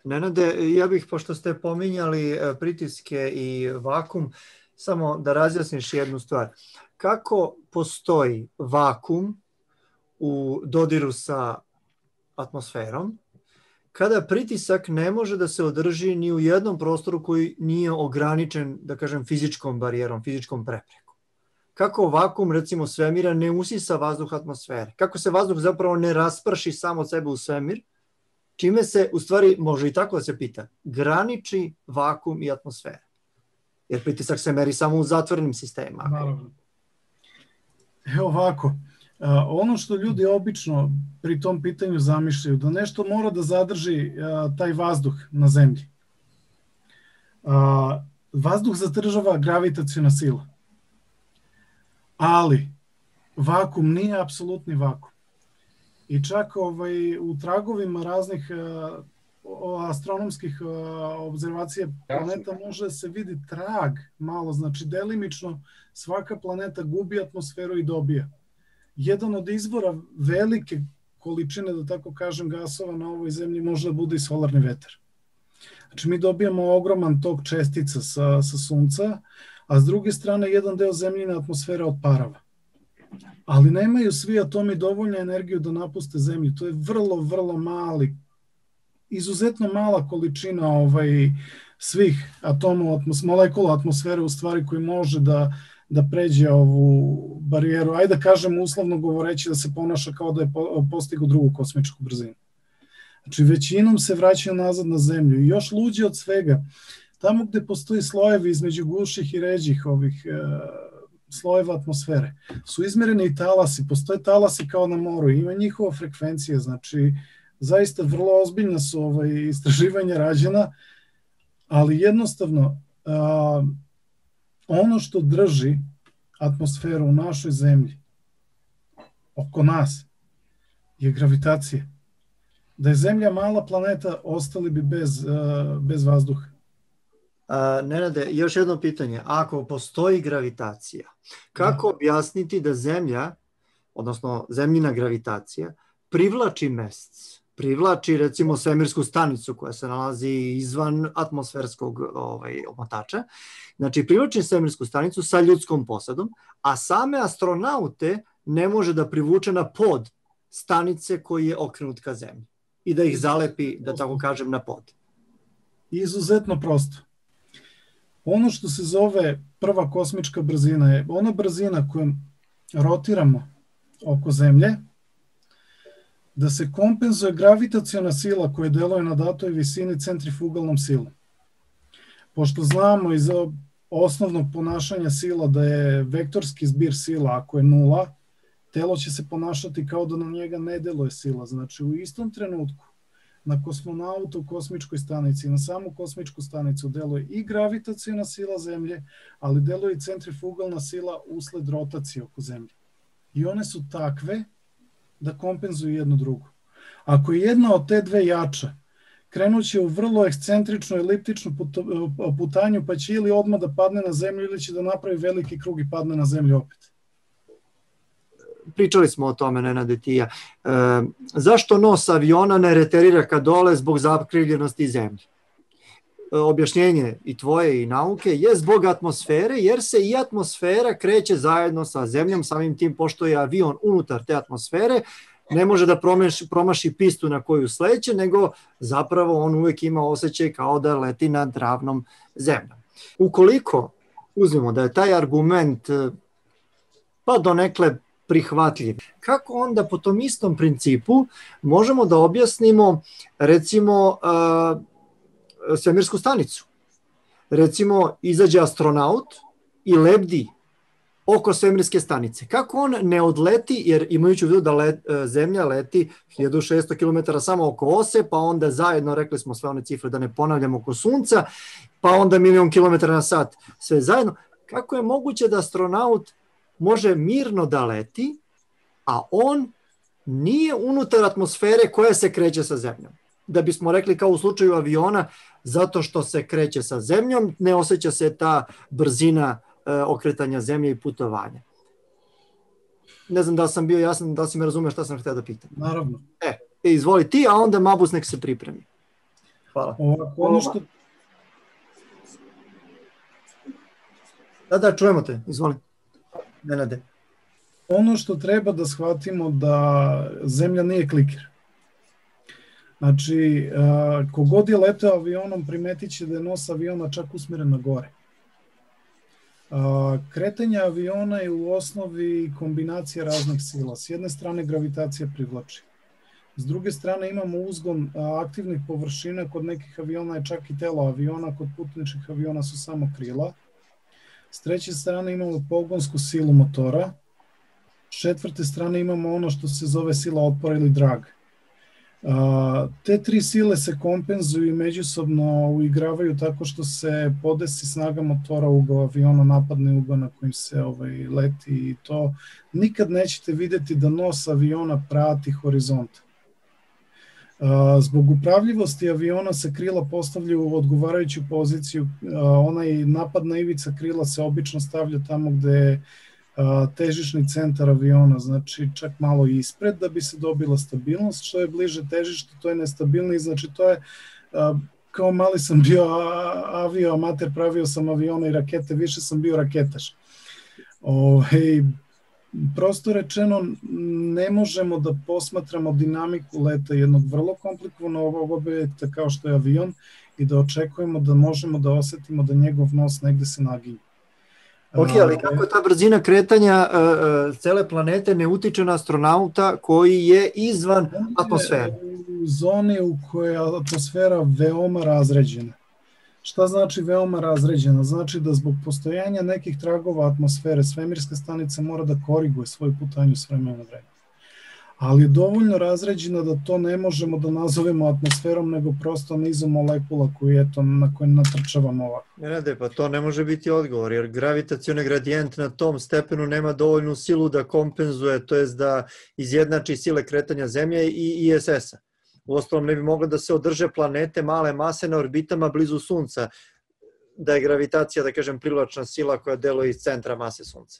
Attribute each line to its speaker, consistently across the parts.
Speaker 1: Nenade, ja bih, pošto ste pominjali pritiske i vakum, samo da razjasniš jednu stvar. Kako postoji vakum u dodiru sa atmosferom, kada pritisak ne može da se održi ni u jednom prostoru koji nije ograničen, da kažem, fizičkom barijerom, fizičkom preprekom? Kako vakum, recimo, svemira ne usisa vazduh atmosfere? Kako se vazduh zapravo ne rasprši samo od sebe u svemir? Čime se, u stvari, može i tako da se pita, graniči vakum i atmosfera? Jer pritisak se meri samo u zatvorenim sistemima.
Speaker 2: Naravno. Evo ovako, ono što ljudi obično pri tom pitanju zamišljaju, da nešto mora da zadrži taj vazduh na zemlji. Vazduh zadržava gravitaciona sila. Ali vakum nije apsolutni vakum. I čak u tragovima raznih astronomskih obzervacija planeta može se vidi trag malo, znači delimično svaka planeta gubi atmosferu i dobija. Jedan od izvora velike količine, da tako kažem, gasova na ovoj zemlji može da bude i solarni vetar. Znači mi dobijamo ogroman tok čestica sa Sunca, a s druge strane jedan deo zemljine atmosfere odparava. Ali nemaju svi atomi dovoljnu energiju da napuste zemlju. To je vrlo, vrlo mali, izuzetno mala količina svih atoma, molekula atmosfere u stvari koji može da pređe ovu barijeru. Ajde da kažem uslovno govoreći da se ponaša kao da je postigao drugu kosmičku brzinu. Znači većinom se vraćaju nazad na zemlju. I još luđe od svega, tamo gde postoji slojevi između guših i ređih ovih slojeva atmosfere, su izmereni i talasi, postoje talasi kao na moru, ima njihova frekvencija, znači zaista vrlo ozbiljna su istraživanja rađena, ali jednostavno ono što drži atmosferu u našoj zemlji, oko nas, je gravitacija. Da je Zemlja mala planeta, ostali bi bez vazduha.
Speaker 1: Nenade, još jedno pitanje. Ako postoji gravitacija, kako objasniti da Zemlja, odnosno zemljina gravitacija, privlači mesec, privlači recimo svemirsku stanicu koja se nalazi izvan atmosferskog omotača, znači privlači svemirsku stanicu sa ljudskom posadom, a same astronaute ne može da privuče na pod stanice koji je okrenut ka Zemlji i da ih zalepi, da tako kažem, na pod?
Speaker 2: Izuzetno prosto. Ono što se zove prva kosmička brzina je ona brzina kojom rotiramo oko Zemlje, da se kompenzuje gravitaciona sila koja deluje na datoj visini centrifugalnom silom. Pošto znamo iz osnovnog ponašanja sila da je vektorski zbir sila, ako je nula, telo će se ponašati kao da na njega ne deluje sila. Znači u istom trenutku na kosmonautu u kosmičkoj stanici, na samu kosmičku stanicu deluje i gravitaciona sila Zemlje, ali deluje i centrifugalna sila usled rotacije oko Zemlje. I one su takve da kompenzuju jednu drugu. Ako je jedna od te dve jača, krenut će u vrlo ekscentričnu, eliptičnu putanju, pa će ili odmah da padne na Zemlju ili će da napravi veliki krug i padne na Zemlju opet.
Speaker 1: Pričali smo o tome, Nenade, ti i ja. Zašto nos aviona ne reterira ka dole zbog zakrivljenosti Zemlje? Objašnjenje i tvoje i nauke je zbog atmosfere, jer se i atmosfera kreće zajedno sa Zemljom, samim tim pošto je avion unutar te atmosfere, ne može da promaši pistu na koju sleće, nego zapravo on uvek ima osjećaj kao da leti nad ravnom Zemljom. Ukoliko uzmemo da je taj argument pa donekle prihvatljiv, kako onda po tom istom principu možemo da objasnimo recimo svemirsku stanicu? Recimo izađe astronaut i lebdi oko svemirske stanice. Kako on ne odleti, jer imajući u vidu da Zemlja leti 1600 km samo oko ose, pa onda zajedno, rekli smo sve one cifre da ne ponavljamo, oko Sunca, pa onda 1.000.000 km na sat, sve zajedno. Kako je moguće da astronaut može mirno da leti, a on nije unutar atmosfere koja se kreće sa Zemljom? Da bismo rekli kao u slučaju aviona, zato što se kreće sa Zemljom, ne osjeća se ta brzina okretanja Zemlje i putovanja. Ne znam da li sam bio jasan, da li si me razumeo šta sam htio da pitam.
Speaker 2: Naravno.
Speaker 1: Izvoli ti, a onda Mabus nek se pripremi. Hvala.
Speaker 2: Ono što...
Speaker 1: Da, čujemo te, izvoli. Nenade.
Speaker 2: Ono što treba da shvatimo da zemlja nije kliker. Znači, kogod je letao avionom primetit će da je nos aviona čak usmeren na gore. Kretanje aviona je u osnovi kombinacija raznih sila. S jedne strane gravitacija privlači. S druge strane imamo uzgon aktivnih površina, kod nekih aviona je čak i telo aviona, kod putničkih aviona su samo krila. S treće strane imamo pogonsku silu motora. S četvrte strane imamo ono što se zove sila otpora ili drag. Te tri sile se kompenzuju i međusobno uigravaju tako što se podesi snaga motora ugao aviona, napadne ugao na kojim se leti i to. Nikad nećete vidjeti da nos aviona prati horizont. Zbog upravljivosti aviona se krila postavljaju u odgovarajuću poziciju. Onaj napadna ivica krila se obično stavlja tamo gde je težišni centar aviona, znači čak malo ispred da bi se dobila stabilnost. Što je bliže težištu, to je nestabilniji, znači to je, kao mali sam bio avioamater, pravio sam avione i rakete, više sam bio raketaš. Prosto rečeno, ne možemo da posmatramo dinamiku leta jednog vrlo komplikovanog objekta kao što je avion i da očekujemo da možemo da osetimo da njegov nos negde se naginje.
Speaker 1: Ok, ali kako ta brzina kretanja cele planete ne utiče na astronauta koji je izvan atmosfere?
Speaker 2: U zoni u kojoj je atmosfera veoma razređena. Šta znači veoma razređena? Znači da zbog postojanja nekih tragova atmosfere svemirska stanica mora da koriguje svoju putanju s vremena na vreme. Ali je dovoljno razređena da to ne možemo da nazovemo atmosferom, nego prosto nizom molekula na koje natrčavamo ovako.
Speaker 1: Nenade, pa to ne može biti odgovor, jer gravitacioni gradijent na tom stepenu nema dovoljnu silu da kompenzuje, to jest da izjednači sile kretanja Zemlje i ISS-a. Uostalom ne bi moglo da se održe planete male mase na orbitama blizu Sunca, da je gravitacija, da kažem, privlačna sila koja deluje iz centra mase Sunca.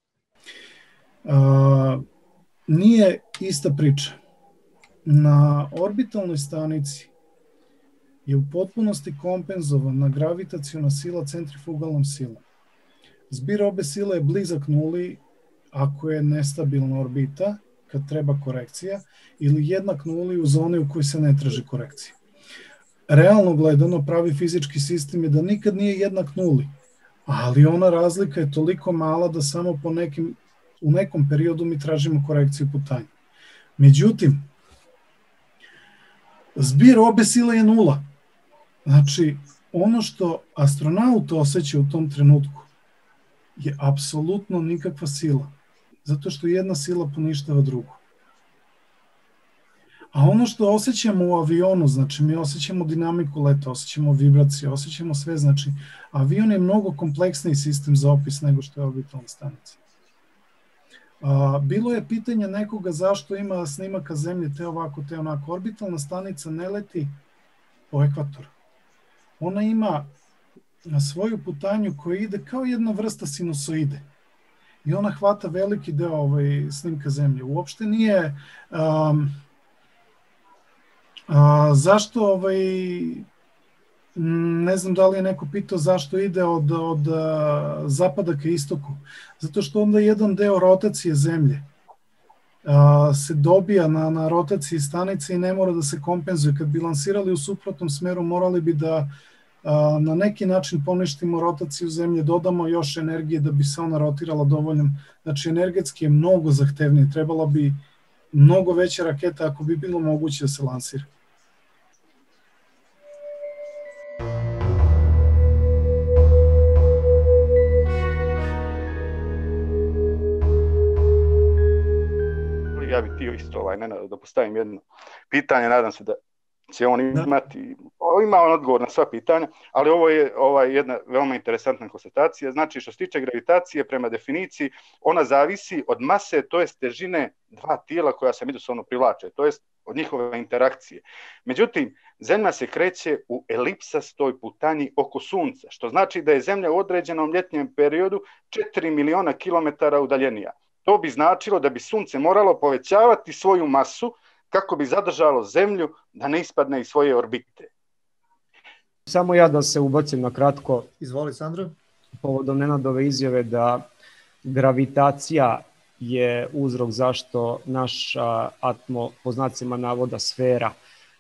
Speaker 2: Nije ista priča. Na orbitalnoj stanici je u potpunosti kompenzovana gravitaciona sila centrifugalnom silom. Zbir obe sile je blizak nuli ako je nestabilna orbita, kad treba korekcija, ili jednak nuli u zoni u kojoj se ne traži korekcija. Realno gledano, pravi fizički sistem je da nikad nije jednak nuli, ali ona razlika je toliko mala da samo u nekom periodu mi tražimo korekciju putanja. Međutim, zbir obe sile je nula. Znači, ono što astronaut osjeća u tom trenutku je apsolutno nikakva sila, zato što jedna sila poništava drugu. A ono što osjećamo u avionu, znači mi osjećamo dinamiku leta, osjećamo vibracije, osjećamo sve, znači avion je mnogo kompleksniji sistem za opis nego što je orbitalna stanica. Bilo je pitanje nekoga zašto ima snimaka Zemlje te ovako, te onako. Orbitalna stanica ne leti po ekvatoru. Ona ima svoju putanju koja ide kao jedna vrsta sinusoide. I ona hvata veliki deo snimka Zemlje. Uopšte nije... zašto, ne znam da li je neko pitao zašto ide od zapada ka istoku. Zato što onda jedan deo rotacije Zemlje se dobija na rotaciji stanice i ne mora da se kompenzuje. Kad bi lansirali u suprotnom smeru, morali bi da na neki način poništimo rotaciju Zemlje, dodamo još energije da bi se ona rotirala dovoljno. Znači, energetski je mnogo zahtevnije. Trebala bi mnogo veća raketa ako bi bilo moguće da se lansira.
Speaker 3: Ja bih htio isto da postavim jedno pitanje, nadam se da će on imati, ima on odgovor na sva pitanja, ali ovo je jedna veoma interesantna konstatacija. Znači, što se tiče gravitacije, prema definiciji, ona zavisi od mase, to jest težine dva tijela koja se međusobno privlače, to jest od njihove interakcije. Međutim, Zemlja se kreće u elipsastoj putanji oko Sunca, što znači da je Zemlja u određenom ljetnjem periodu 4 miliona kilometara udaljenija. To bi značilo da bi Sunce moralo povećavati svoju masu kako bi zadržalo Zemlju da ne ispadne iz svoje orbite.
Speaker 4: Samo ja da se ubacim na kratko.
Speaker 1: Izvoli, Sandro.
Speaker 4: Povodom Nenadove izjave da gravitacija je uzrok zašto naša po znacima navoda sfera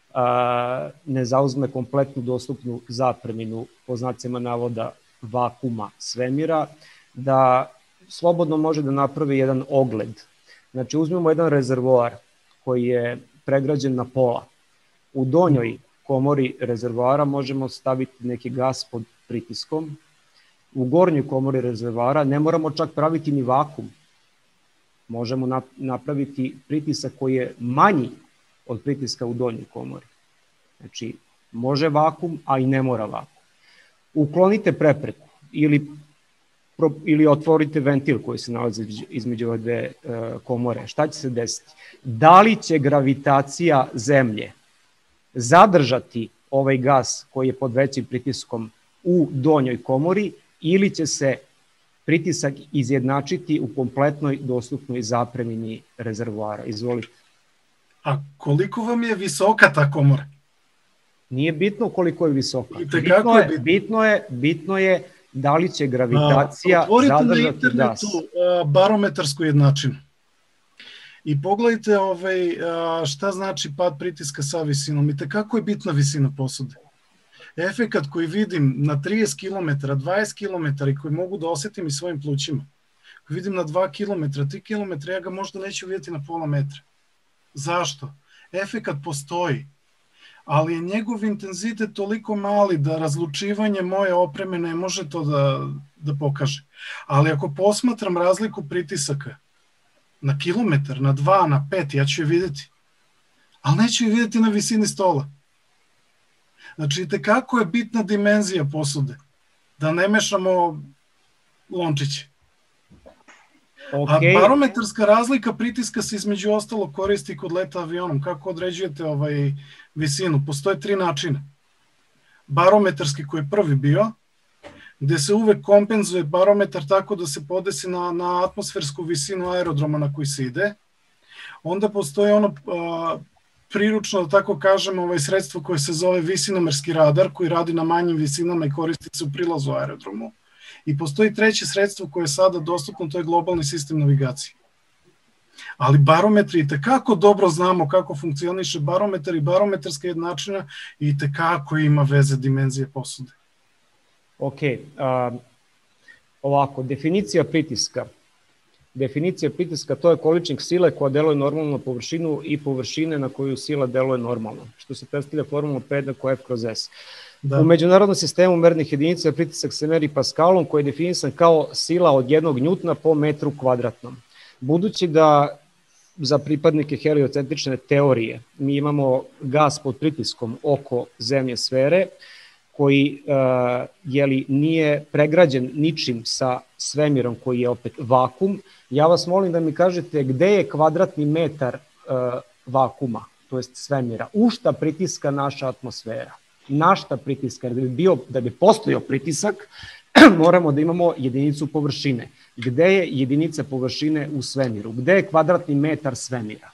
Speaker 4: ne zauzme kompletnu dostupnu zapreminu po znacima navoda vakuma svemira, da slobodno može da napravi jedan ogled. Znači uzmemo jedan rezervoar koji je pregrađen na pola. U donjoj komori rezervoara možemo staviti neki gas pod pritiskom. U gornjoj komori rezervoara ne moramo čak praviti ni vakum. Možemo napraviti pritisak koji je manji od pritiska u donjoj komori. Znači, može vakum, a i ne mora vakum. Uklonite prepreku ili otvorite ventil koji se nalazi između ove dve komore. Šta će se desiti? Da li će gravitacija Zemlje zadržati ovaj gas koji je pod većim pritiskom u donjoj komori ili će se pritisak izjednačiti u kompletnoj dostupnoj zapremini rezervoara? Izvolite.
Speaker 2: A koliko vam je visoka ta komora?
Speaker 4: Nije bitno koliko je visoka. Bitno je da li će gravitacija zadržati gas.
Speaker 2: Otvorite na internetu barometarsku jednačinu i pogledajte šta znači pad pritiska sa visinom i tekako je bitna visina posude. Efekat koji vidim na 30 km, 20 km i koji mogu da osetim i svojim plućima, koji vidim na 2 km, 3 km, ja ga možda neću vidjeti na pola metra. Zašto? Efekat postoji, ali je njegov intenzitet toliko mali da razlučivanje moje opreme ne može to da pokaže. Ali ako posmatram razliku pritisaka na kilometar, na 2, na 5, ja ću je vidjeti. Ali neću je vidjeti na visini stola. Znači, kako je bitna dimenzija posude. Da ne mešamo lončiće. Okay. A barometarska razlika pritiska se između ostalo koristi kod leta avionom. Kako određujete visinu? Postoje 3 načina. Barometarski koji je prvi bio, gde se uvek kompenzuje barometar tako da se podesi na atmosfersku visinu aerodroma na koji se ide. Onda postoje priručno, da tako kažem, sredstvo koje se zove visinomerski radar, koji radi na manjim visinama i koristi se u prilazu aerodromu. I postoji treće sredstvo koje je sada dostupno, to je globalni sistem navigacije. Ali barometri, i tekako dobro znamo kako funkcioniše barometar i barometarska jednačina i tekako ima veze dimenzije posude.
Speaker 4: Ok, ovako, definicija pritiska. Definicija pritiska to je količnik sile koja deluje normalno na površinu i površine na koju sila deluje normalno, što se predstavlja formulom P jednako F kroz S. Da. U međunarodnom sistemu mernih jedinica pritisak se meri paskalom koji je definisan kao sila od 1 njutna po metru kvadratnom. Budući da za pripadnike heliocentrične teorije mi imamo gas pod pritiskom oko zemlje sfere, koji nije pregrađen ničim sa svemirom koji je opet vakum, ja vas molim da mi kažete gde je kvadratni metar vakuma, to jest svemira, u šta pritiska naša atmosfera. Na šta pritiska, jer da bi postojao pritisak, moramo da imamo jedinicu površine. Gde je jedinica površine u svemiru? Gde je kvadratni metar svemira?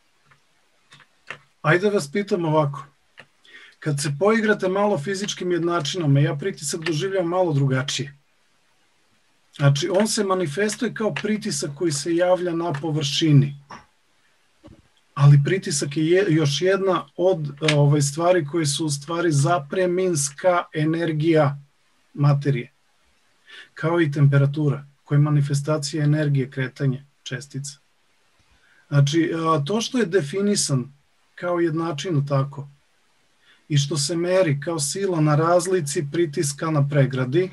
Speaker 2: Ajde vas pitam ovako. Kad se poigrate malo fizičkim jednačinama, ja pritisak doživljam malo drugačije. Znači, on se manifestuje kao pritisak koji se javlja na površini. Ali pritisak je još jedna od stvari koje su u stvari zapreminska energija materije. Kao i temperatura, koja je manifestacija energije kretanja čestica. Znači, to što je definisan kao jednačinu tako i što se meri kao sila na razlici pritiska na pregradi,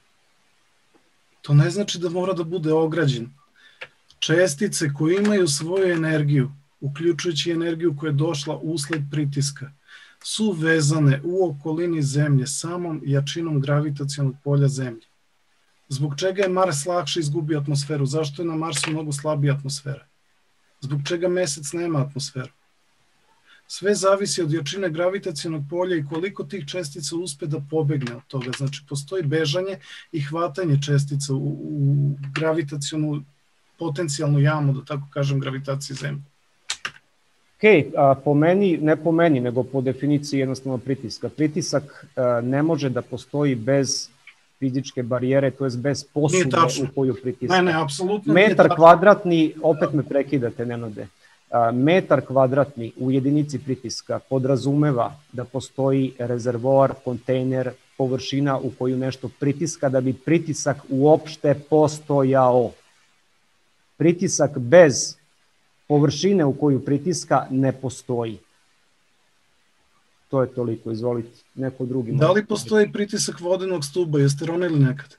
Speaker 2: to ne znači da mora da bude ograđen. Čestice koje imaju svoju energiju, uključujući energiju koja je došla usled pritiska, su vezane u okolini Zemlje samom jačinom gravitacionog polja Zemlje. Zbog čega je Mars lakše izgubio atmosferu? Zašto je na Marsu mnogo slabija atmosfera? Zbog čega Mesec nema atmosferu? Sve zavisi od jačine gravitacionog polja i koliko tih čestica uspe da pobegne od toga. Znači, postoji bežanje i hvatanje čestica u gravitacionu potencijalnu jamu, da tako kažem, gravitacije Zemlje.
Speaker 4: po meni, ne po meni, nego po definiciji jednostavno pritiska. Pritisak ne može da postoji bez fizičke barijere, to je bez posude u koju pritiska.
Speaker 2: Ne, apsolutno.
Speaker 4: Metar kvadratni, opet me prekidate, Nenade, metar kvadratni u jedinici pritiska podrazumeva da postoji rezervoar, kontejner, površina u koju nešto pritiska da bi pritisak uopšte postojao. Pritisak bez površine u koju pritiska ne postoji. To je toliko, izvolite. Neko drugi.
Speaker 2: Da li postoji pritisak vodenog stuba? Jeste ronili nekad?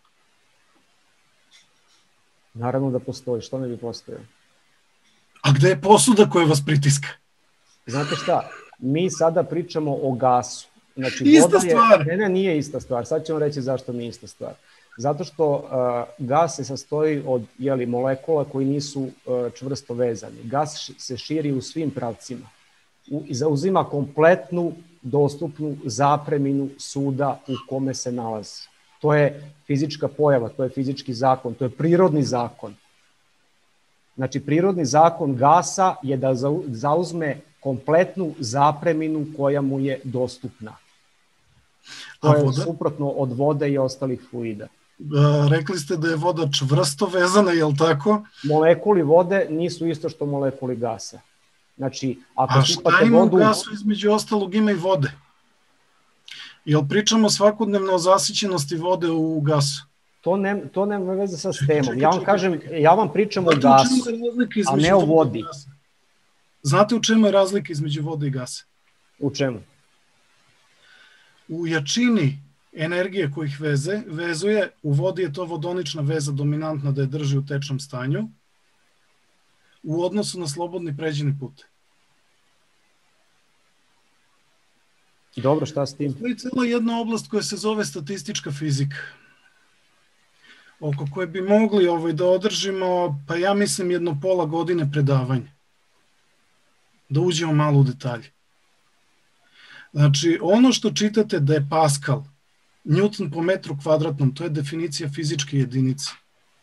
Speaker 4: Naravno da postoji, što ne bi postojao?
Speaker 2: A gde je posuda koja vas pritiska?
Speaker 4: Znate šta, mi sada pričamo o gasu. Znači,
Speaker 2: ista stvar.
Speaker 4: Ne, nije ista stvar. Sad ćemo reći zašto nije ista stvar. Zato što gas se sastoji od molekula koji nisu čvrsto vezani. Gas se širi u svim pravcima i zauzima kompletnu dostupnu zapreminu suda u kome se nalazi. To je fizička pojava, to je fizički zakon, to je prirodni zakon. Znači, prirodni zakon gasa je da zauzme kompletnu zapreminu koja mu je dostupna. To je suprotno od vode i ostalih fluida.
Speaker 2: Rekli ste da je voda čvrsto vezana, je li tako?
Speaker 4: Molekuli vode nisu isto što molekuli gasa. Znači,
Speaker 2: a šta ima u gasu između ostalog ima i vode? Jel pričamo svakodnevno o zasićenosti vode u gasu?
Speaker 4: To nema veze sa temom. Ja vam pričam o gasu, a ne o vodi.
Speaker 2: Znate u čemu je razlika između vode i gasa?
Speaker 4: U čemu?
Speaker 2: U jačini energije koji ih vezuje, u vodi je to vodonična veza dominantna da je drži u tečnom stanju, u odnosu na slobodni pređeni put.
Speaker 4: Dobro, šta s tim?
Speaker 2: To je cijela jedna oblast koja se zove statistička fizika, oko koje bi mogli da održimo, pa ja mislim, jedno pola godine predavanja. Da uđemo malo u detalje. Znači, ono što čitate da je Pascal, Newton po metru kvadratnom, to je definicija fizičke jedinice.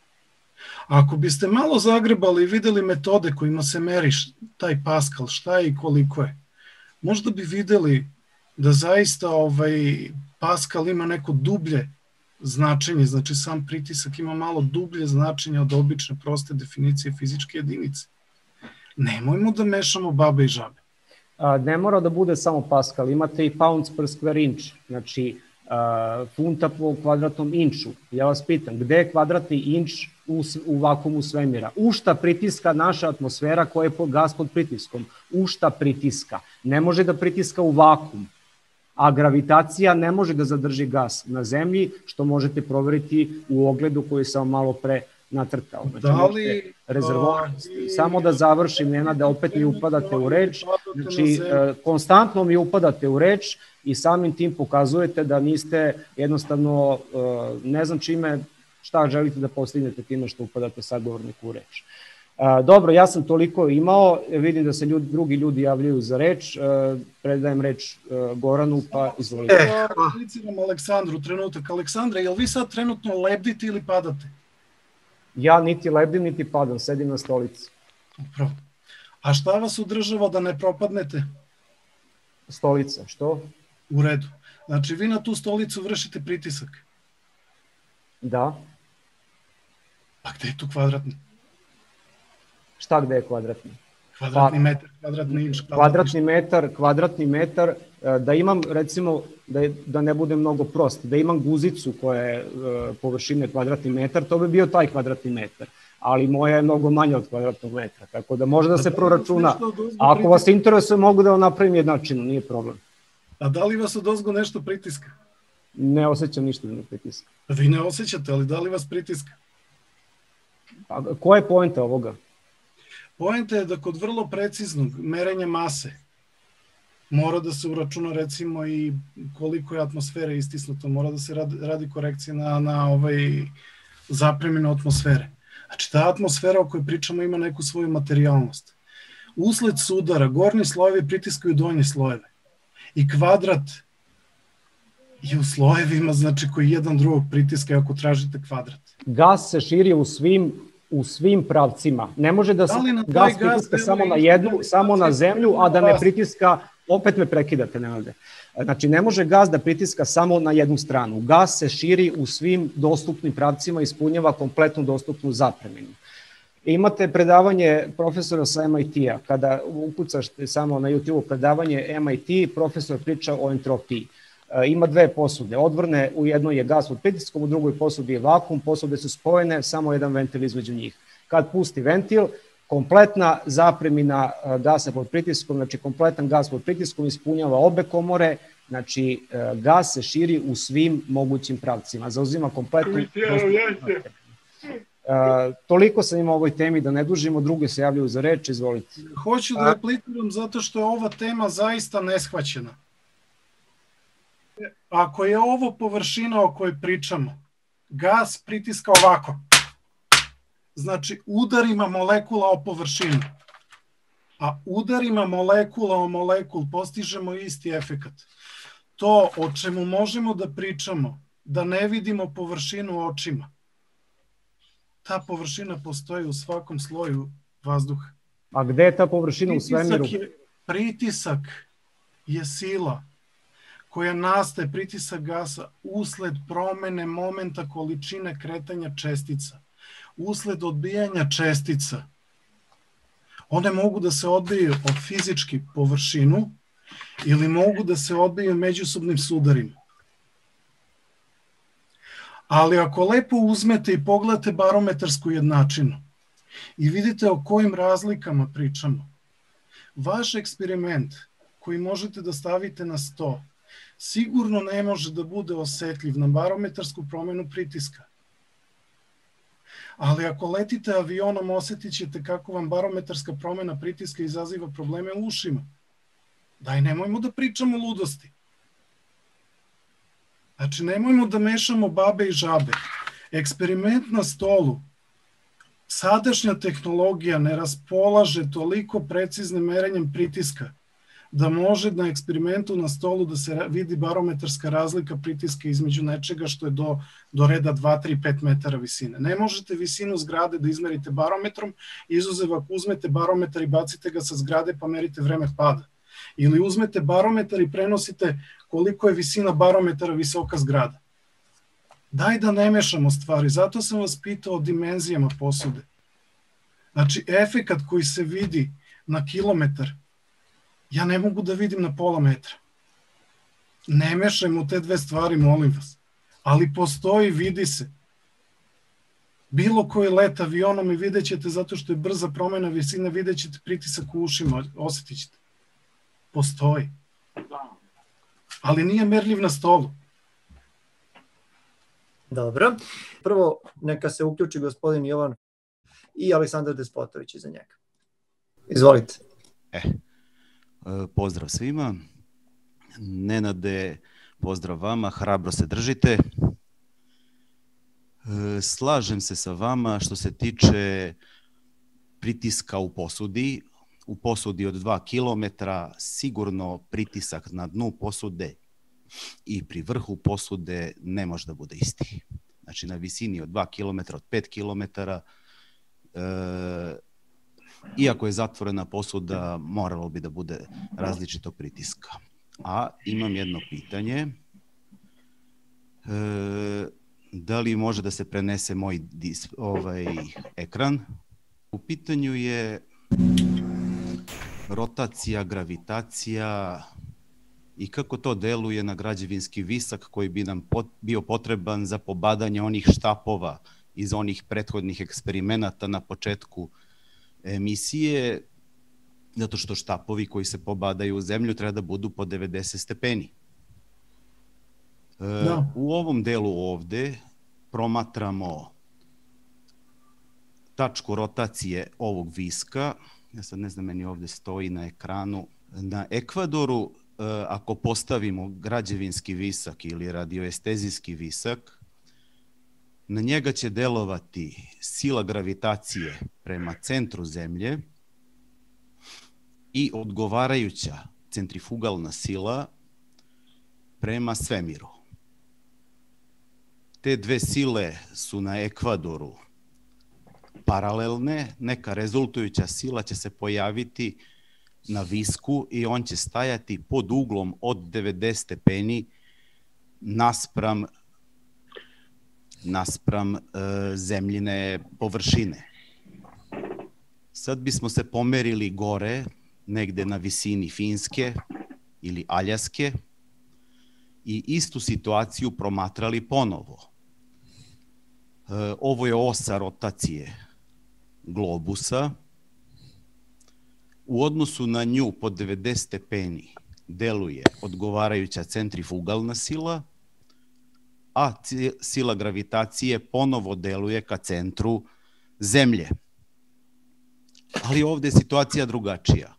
Speaker 2: Ako biste malo zagrebali i videli metode kojima se meri taj Pascal, šta je i koliko je, možda bi videli da zaista Pascal ima neko dublje značenje, znači sam pritisak ima malo dublje značenje od obične proste definicije fizičke jedinice. Nemojmo da mešamo babe i žabe.
Speaker 4: Ne mora da bude samo Pascal, imate i pounds per square inch, znači funta po kvadratnom inču. Ja vas pitam, gde je kvadratni inč u vakuumu svemira? U šta pritiska naša atmosfera koja je gas pod pritiskom? U šta pritiska? Ne može da pritiska u vakuum, a gravitacija ne može da zadrži gas na zemlji, što možete proveriti u ogledu koji sam malo pre nacrtao. Znači, samo da završim, Nenad, da opet mi upadate u reč. Znači, konstantno mi upadate u reč i samim tim pokazujete da niste jednostavno, ne znam čime, šta želite da postignete time što upadate sagovorniku u reč. Dobro, ja sam toliko imao, vidim da se drugi ljudi javljaju za reč, predajem reč Goranu, pa izvolite.
Speaker 2: Repliciram Aleksandru, trenutak. Aleksandra, jel vi sad trenutno lebdite ili padate?
Speaker 4: Ja niti lebdim, niti padam, sedim na stolici.
Speaker 2: Upravo. A šta vas održava da ne propadnete?
Speaker 4: Stolica, što?
Speaker 2: U redu. Znači, vi na tu stolicu vršite pritisak?
Speaker 4: Da.
Speaker 2: A gde je tu kvadratni?
Speaker 4: Šta gde je kvadratni?
Speaker 2: Kvadratni metar, kvadratni inč.
Speaker 4: Kvadratni metar, da imam, recimo, da ne bude mnogo prost, da imam guzicu koja je površine kvadratni metar, to bi bio taj kvadratni metar, ali moja je mnogo manja od kvadratnog metra, tako da može da se proračuna. Ako vas interesuje, mogu da vam napravim jednačinu, nije problem.
Speaker 2: A da li vas odozgo nešto pritiska?
Speaker 4: Ne osjećam ništa da me pritiska.
Speaker 2: Vi ne osjećate, ali da li vas pritiska?
Speaker 4: Koja je poenta ovoga?
Speaker 2: Poenta je da kod vrlo preciznog merenja mase mora da se uračuna recimo i koliko je atmosfere istisnuto, mora da se radi korekcija na zapreminu atmosfere. Znači ta atmosfera o kojoj pričamo ima neku svoju materijalnost. Usled sudara gornji slojevi pritiskaju donje slojeve i kvadrat je u slojevima, znači koji jedan drugog pritiska ako tražite kvadrat.
Speaker 4: Gas se širi u svim u svim pravcima. Ne može da se
Speaker 2: gas
Speaker 4: pritiska samo na zemlju, a da ne pritiska, opet me prekidate, Nenade. Znači, ne može gas da pritiska samo na jednu stranu. Gas se širi u svim dostupnim pravcima i ispunjava kompletnu dostupnu zapreminu. Imate predavanje profesora sa MIT-a. Kada ukucaš samo na YouTube predavanje MIT, profesor priča o entropiji. Ima dve posude. Odvrne, u jednoj je gas pod pritiskom, u drugoj posudi je vakum, posude su spojene, samo jedan ventil između njih. Kad pusti ventil, kompletna zapremina gasa pod pritiskom, znači kompletan gas pod pritiskom ispunjava obe komore, znači gas se širi u svim mogućim pravcima, zauzima kompletnu... Toliko sam imao o ovoj temi, da ne dužimo, druge se javljaju za reč, izvolite.
Speaker 2: Hoću da repliciram zato što je ova tema zaista neshvaćena. Ako je ovo površina o kojoj pričamo, gas pritiska ovako, znači udarima molekula o površinu, a udarima molekula o molekul postižemo isti efekat. To o čemu možemo da pričamo, da ne vidimo površinu očima, ta površina postoji u svakom sloju vazduha.
Speaker 4: A gde je ta površina u svemiru?
Speaker 2: Pritisak je sila koja nastaje, pritisak gasa, usled promene momenta količine kretanja čestica, usled odbijanja čestica. One mogu da se odbiju od fizički površinu ili mogu da se odbiju međusobnim sudarima. Ali ako lepo uzmete i pogledate barometarsku jednačinu i vidite o kojim razlikama pričamo, vaš eksperiment koji možete da stavite na sto sigurno ne može da bude osetljiv na barometarsku promenu pritiska. Ali ako letite avionom, osetit ćete kako vam barometarska promena pritiska izaziva probleme u ušima. Daj, nemojmo da pričamo ludosti. Znači, nemojmo da mešamo babe i žabe. Eksperiment na stolu, sadašnja tehnologija ne raspolaže toliko preciznim merenjem pritiska da može na eksperimentu na stolu da se vidi barometarska razlika pritiska između nečega što je do reda 2, 3, 5 metara visine. Ne možete visinu zgrade da izmerite barometrom, izuzev ako uzmete barometar i bacite ga sa zgrade pa merite vreme pada. Ili uzmete barometar i prenosite koliko je visina barometara visoka zgrada. Daj da ne mešamo stvari, zato sam vas pitao o dimenzijama posude. Znači, efekat koji se vidi na kilometar, ja ne mogu da vidim na pola metra. Ne mešajmo te dve stvari, molim vas. Ali postoji, vidi se. Bilo koji let avionom i vidjet ćete, zato što je brza promena visine, vidjet ćete pritisak u ušima, osetit ćete. Postoji. Ali nije merljiv na stolu.
Speaker 1: Dobro. Prvo neka se uključi gospodin Jovan i Aleksandar Despotović iza njega. Izvolite.
Speaker 5: Pozdrav svima. Nenade, pozdrav vama, hrabro se držite. Slažem se sa vama što se tiče pritiska u posudi. U posudi od 2 km sigurno pritisak na dnu posude i pri vrhu posude ne može da bude isti. Znači na visini od 2 km, od 5 km, iako je zatvorena posuda, moralo bi da bude različitog pritiska. A imam jedno pitanje. Da li može da se prenese moj ekran? U pitanju je rotacija, gravitacija i kako to deluje na građevinski visak koji bi nam bio potreban za pobadanje onih štapova iz onih prethodnih eksperimenata na početku emisije, zato što štapovi koji se pobadaju u zemlju treba da budu po 90 stepeni. U ovom delu ovde promatramo tačku rotacije ovog viska. Ja sad ne znam, meni ovde stoji na ekranu. Na ekvadoru, ako postavimo građevinski visak ili radioestezijski visak, na njega će delovati sila gravitacije prema centru Zemlje i odgovarajuća centrifugalna sila prema svemiru. Te dve sile su na ekvadoru paralelne, neka rezultujuća sila će se pojaviti na visku i on će stajati pod uglom od 90 stepeni naspram zemljine površine. Sad bismo se pomerili gore, negde na visini Finske ili Aljaske i istu situaciju promatrali ponovo. Ovo je osa rotacije globusa. U odnosu na nju pod 90 stepeni deluje odgovarajuća centrifugalna sila, a sila gravitacije ponovo deluje ka centru Zemlje. Ali ovde je situacija drugačija.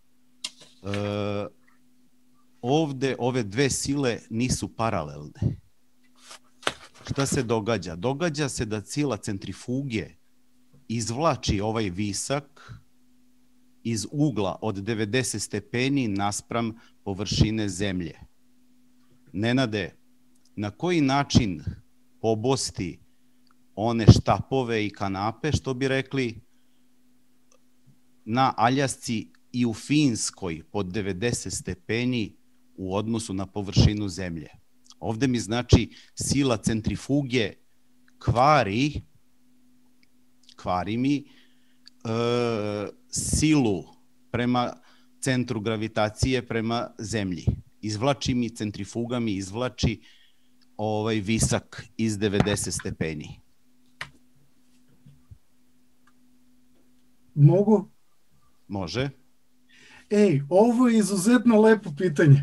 Speaker 5: Ovde ove dve sile nisu paralelne. Šta se događa? Događa se da sila centrifuge izvlači ovaj visak iz ugla od 90 stepeni naspram površine Zemlje. Nenade, na koji način pobosti one štapove i kanape, što bi rekli, na Aljasci i u Finskoj pod 90 stepeni u odnosu na površinu Zemlje? Ovde mi znači sila centrifuge kvari mi silu prema centru gravitacije prema Zemlji. Izvlači mi, centrifuga mi izvlači visak iz 90 stepeni.
Speaker 2: Mogu?
Speaker 5: Može.
Speaker 2: Ovo je izuzetno lepo pitanje.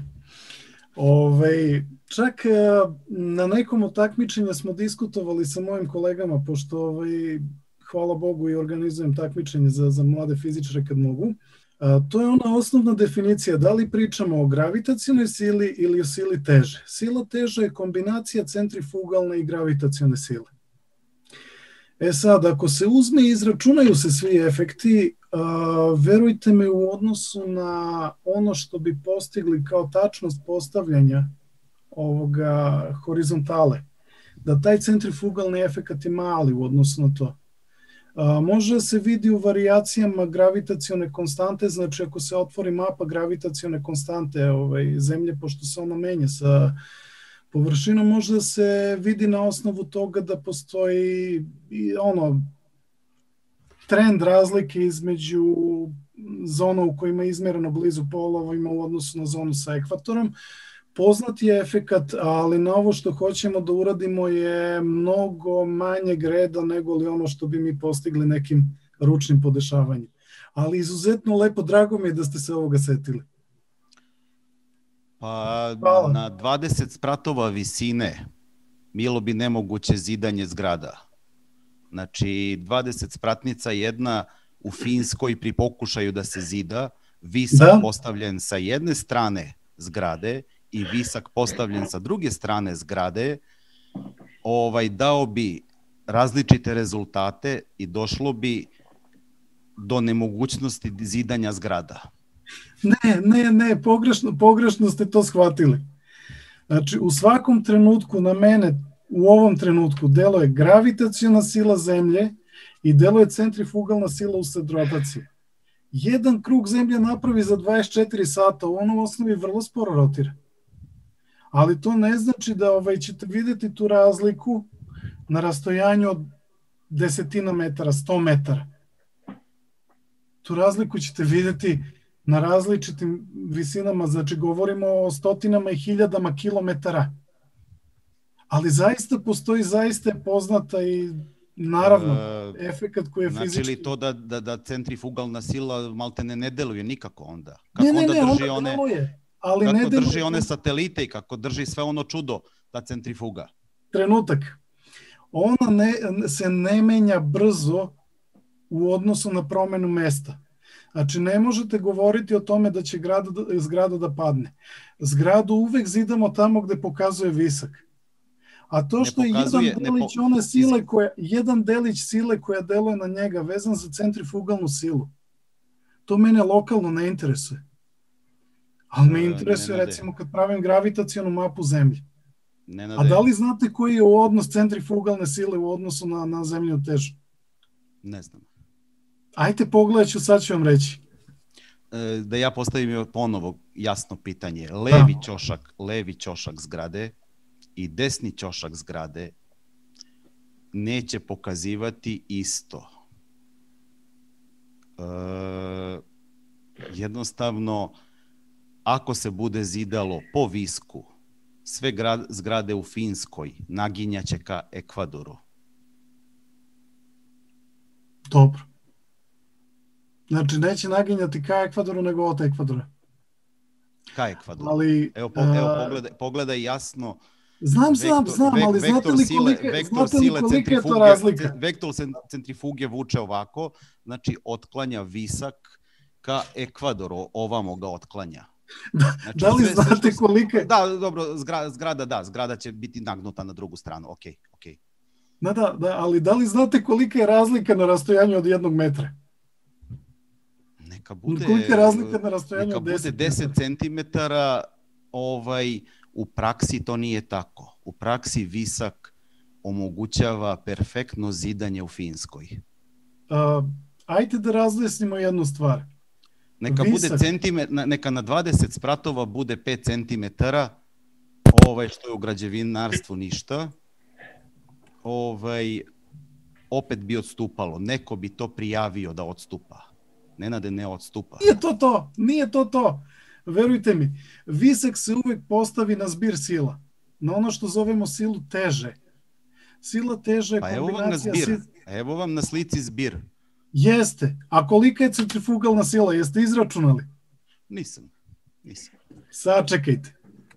Speaker 2: Čak na nekom od takmičenja smo diskutovali sa mojim kolegama, pošto hvala Bogu i organizujem takmičenje za mlade fizičare kad mogu. To je ona osnovna definicija, da li pričamo o gravitacionoj sili ili o sili teže. Sila teže je kombinacija centrifugalne i gravitacione sile. Sad, ako se uzme i izračunaju se svi efekti, verujte me, u odnosu na ono što bi postigli kao tačnost postavljanja ovoga horizontale, da taj centrifugalni efekat je mali u odnosu na to. Može se vidi u varijacijama gravitacione konstante, znači ako se otvori mapa gravitacione konstante Zemlje, pošto se ona menja sa površinom, može se vidi na osnovu toga da postoji trend razlike između zona u kojima je izmereno blizu polovima u odnosu na zonu sa ekvatorom. Poznat je efekat, ali na ovo što hoćemo da uradimo je mnogo manje greda nego li ono što bi mi postigli nekim ručnim podešavanjem. Ali izuzetno lepo, drago mi je da ste se ovoga setili.
Speaker 5: Pa na 20 spratova visine bilo bi nemoguće zidanje zgrada. Znači 20 spratnica, jedna u Finskoj pri pokušaju da se zida, visak postavljen sa jedne strane zgrade i visak postavljen sa druge strane zgrade, dao bi različite rezultate i došlo bi do nemogućnosti zidanja zgrada.
Speaker 2: Ne, pogrešno ste to shvatili. Znači, u svakom trenutku na mene, u ovom trenutku, deluje gravitaciona sila Zemlje i deluje centrifugalna sila usled rotacije. Jedan krug Zemlje napravi za 24 sata, ono u osnovi vrlo sporo rotira. Ali to ne znači da ćete vidjeti tu razliku na rastojanju od 10 metara, 100 metara. Tu razliku ćete vidjeti na različitim visinama, znači govorimo o stotinama i hiljadama kilometara. Ali zaista postoji, zaista je poznata i naravno efekat koji je fizički...
Speaker 5: Znači li to da centrifugalna sila maltene ne deluje nikako onda?
Speaker 2: Ne, onda deluje.
Speaker 5: Kako drži one satelite i kako drži sve ono čudo, ta centrifuga?
Speaker 2: Trenutak. Ona se ne menja brzo u odnosu na promenu mesta. Znači, ne možete govoriti o tome da će zgrada da padne. Zgradu uvek zidamo tamo gde pokazuje visak. A to što je jedan delić sile koja deluje na njega vezan za centrifugalnu silu, to mene lokalno ne interesuje. Ali me interesuje, recimo, kad pravim gravitacionu mapu Zemlje. A da li znate koji je odnos centrifugalne sile u odnosu na zemljinu težu?
Speaker 5: Ne znam.
Speaker 2: Ajte pogledat ću, sad ću vam reći.
Speaker 5: Da ja postavim ponovo jasno pitanje. Levi ćošak zgrade i desni ćošak zgrade neće pokazivati isto. Jednostavno, ako se bude zidalo po Visku, sve zgrade u Finskoj naginjaće ka Ekvadoru.
Speaker 2: Dobro. Znači, neće naginjati ka Ekvadoru, nego od Ekvadora.
Speaker 5: Ka Ekvadoru.
Speaker 2: Ali,
Speaker 5: evo pogledaj jasno.
Speaker 2: Znam, ali znate li kolika je to razlika?
Speaker 5: Vektor centrifuge vuče ovako, znači otklanja Visak ka Ekvadoru, ovamo ga otklanja.
Speaker 2: Znači, da li znate kolika je...
Speaker 5: Da, dobro, zgrada će biti nagnuta na drugu stranu, ok.
Speaker 2: Da, ali da li znate kolika je razlika na rastojanju od 1 metra?
Speaker 5: Neka bude
Speaker 2: 10
Speaker 5: centimetara, u praksi to nije tako. U praksi Visak omogućava perfektno zidanje u Finskoj.
Speaker 2: Ajde da razjasnimo jednu stvar.
Speaker 5: Neka na 20 spratova bude 5 centimetara, što je u građevinarstvu ništa. Opet bi odstupalo. Neko bi to prijavio da odstupa. Nenade, ne odstupa.
Speaker 2: Nije to. Verujte mi, Visak se uvek postavi na zbir sila. Na ono što zovemo silu teže. Sila teže je kombinacija...
Speaker 5: Evo vam na slici zbir.
Speaker 2: Jeste. A kolika je centrifugalna sila? Jeste izračunali?
Speaker 5: Nisam.
Speaker 2: Sačekajte.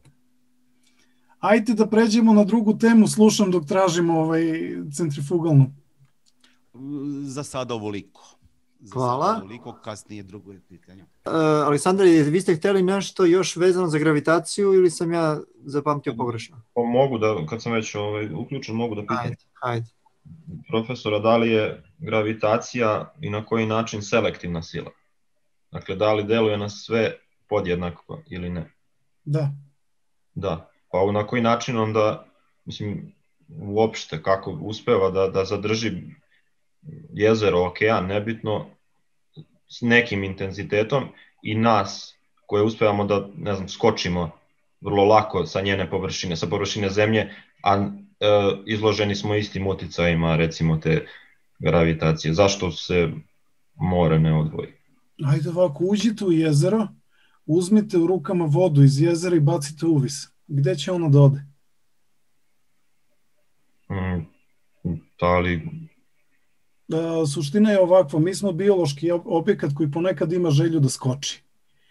Speaker 2: Ajde da pređemo na drugu temu, slušam dok tražimo centrifugalnu.
Speaker 5: Za sada ovoliko.
Speaker 1: Hvala.
Speaker 5: Kasnije drugo je pitanje.
Speaker 1: Aleksandar, vi ste hteli nešto još vezano za gravitaciju ili sam ja zapamtio pogrešno?
Speaker 6: Mogu da, kad sam već uključen, mogu da pitam.
Speaker 1: Ajde.
Speaker 6: Profesora, da li je gravitacija i na koji način selektivna sila? Dakle, da li deluje na sve podjednako ili ne?
Speaker 2: Da.
Speaker 6: Pa na koji način onda, uopšte kako uspeva da zadrži jezero, okean, nebitno, s nekim intenzitetom i nas koje uspevamo da, skočimo vrlo lako sa njene površine, sa površine zemlje, a izloženi smo istim uticajima, recimo, te gravitacije. Zašto se more ne odvoji?
Speaker 2: Ajde ovako, uđite u jezero, uzmite u rukama vodu iz jezera i bacite uvis. Gde će ono da ode? Suština je ovakva, mi smo biološki objekat koji ponekad ima želju da skoči.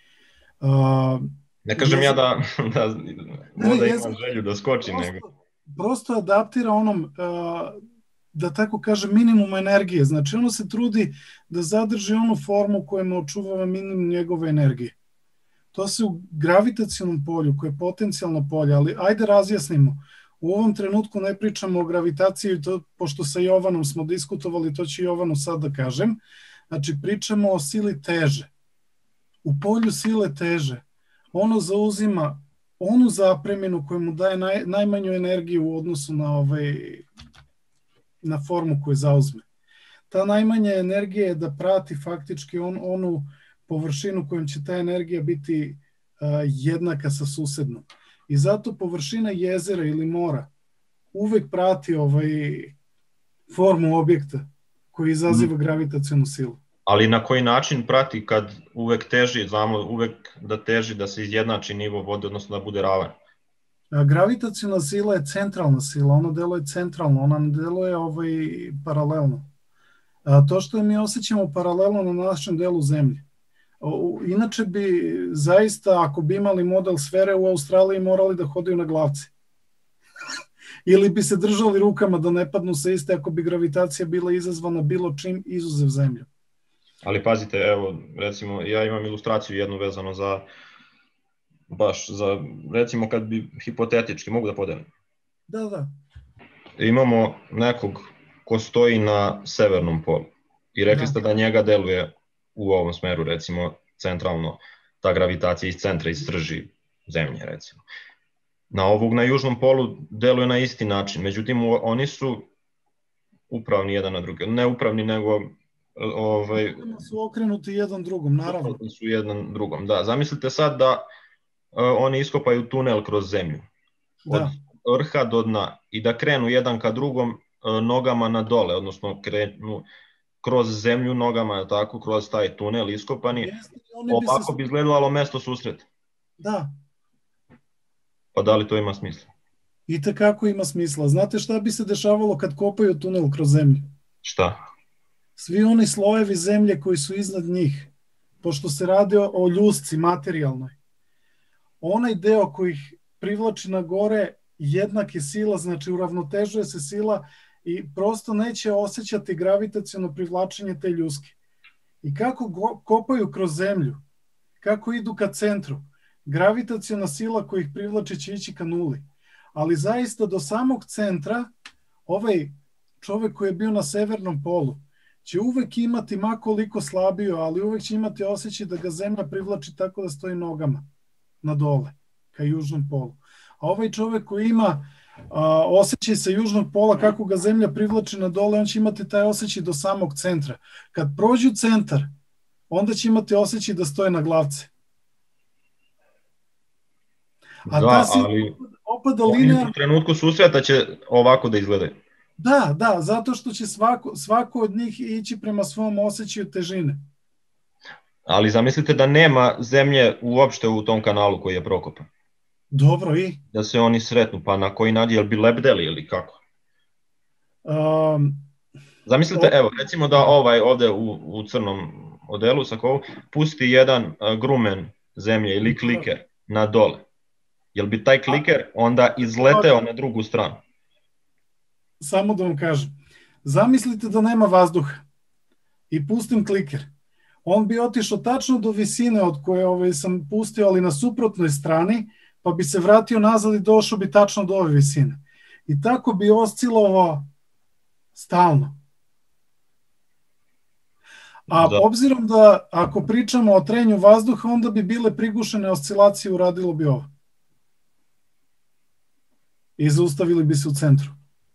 Speaker 6: Ne kažem ja da ima želju da skoči, nego...
Speaker 2: Prosto adaptira onom, da tako kažem, minimum energije. Znači ono se trudi da zadrži onu formu kojom očuvava minimum njegove energije. To se u gravitacionom polju, koje je potencijalno polje, ali ajde razjasnimo. U ovom trenutku ne pričamo o gravitaciji, pošto sa Jovanom smo diskutovali, to ću Jovanu sad da kažem. Znači, pričamo o sili teže. U polju sile teže ono zauzima onu zapreminu koja mu daje najmanju energiju u odnosu na formu koju zauzme. Ta najmanja energija je da prati faktički onu površinu kojom će ta energija biti jednaka sa susednom. I zato površina jezera ili mora uvek prati formu objekta koji izaziva gravitacionu silu.
Speaker 6: Ali na koji način prati kad uvek teži, znamo uvek da teži da se izjednači nivo vode, odnosno da bude ravan?
Speaker 2: Gravitaciona sila je centralna sila, ona deluje centralno, ona ne deluje paralelno. To što mi osjećamo paralelno na našem delu zemlje. Inače bi zaista, ako bi imali model sfere u Australiji, morali da hodaju na glavci. Ili bi se držali rukama da ne padnu sa iste ako bi gravitacija bila izazvana bilo čim izuzev zemlju.
Speaker 6: Ali pazite, evo, recimo, ja imam ilustraciju jednu vezano za, recimo kad bi hipotetički, mogu da podelim?
Speaker 2: Da.
Speaker 6: Imamo nekog ko stoji na severnom polu i rekli ste da njega deluje u ovom smeru, recimo, centralno, ta gravitacija iz centra, iz srži zemlje, recimo. Na ovog na južnom polu deluje na isti način, međutim, oni su upravni jedan na drugi, ne upravni, nego
Speaker 2: su okrenuti jedan drugom, naravno.
Speaker 6: Su jedan drugom, da. Zamislite sad da oni iskopaju tunel kroz zemlju. Od vrha do dna i da krenu jedan ka drugom nogama na dole, odnosno krenu kroz zemlju nogama, tako, kroz taj tunel iskopani. Ovako bi izgledalo mesto susreta.
Speaker 2: Da.
Speaker 6: Pa da li to ima smisla?
Speaker 2: I tekako ima smisla. Znate šta bi se dešavalo kad kopaju tunel kroz zemlju?
Speaker 6: Šta?
Speaker 2: Svi oni slojevi zemlje koji su iznad njih, pošto se radi o ljusci materijalnoj, onaj deo koji ih privlači na gore jednak je sila, znači uravnotežuje se sila i prosto neće osjećati gravitaciono privlačenje te ljuske. I kako kopaju kroz zemlju, kako idu ka centru, gravitaciona sila koja ih privlači će ići ka nuli. Ali zaista do samog centra, ovaj čovek koji je bio na severnom polu, će uvek imati makoliko slabiju, ali uvek će imati osjećaj da ga zemlja privlači tako da stoji nogama na dole, ka južnom polu. A ovaj čovek koji ima osjećaj sa južnog pola kako ga zemlja privlači na dole, on će imati taj osjećaj do samog centra. Kad prođu centar, onda će imati osjećaj da stoje na glavce. A
Speaker 6: da, ali oni u trenutku susreta će ovako da izgledaju.
Speaker 2: Da, zato što će svako od njih ići prema svom osjećaju težine.
Speaker 6: Ali zamislite da nema zemlje uopšte u tom kanalu koji je prokopan.
Speaker 2: Dobro, i?
Speaker 6: Da se oni sretnu, pa na koji način, jel bi lebdeli ili kako? Zamislite, evo, recimo da ovaj ovde u crnom odelu sa kovu pusti jedan grumen zemlje ili kliker na dole. Jel bi taj kliker onda izleteo na drugu stranu?
Speaker 2: Samo da vam kažem. Zamislite da nema vazduha i pustim kliker. On bi otišao tačno do visine od koje sam pustio, ali na suprotnoj strani, pa bi se vratio nazad i došao bi tačno do ove visine. I tako bi oscilovao stalno. A obzirom da ako pričamo o trenju vazduha, onda bi bile prigušene oscilacije, uradilo bi ovo. I zaustavili bi se u centru.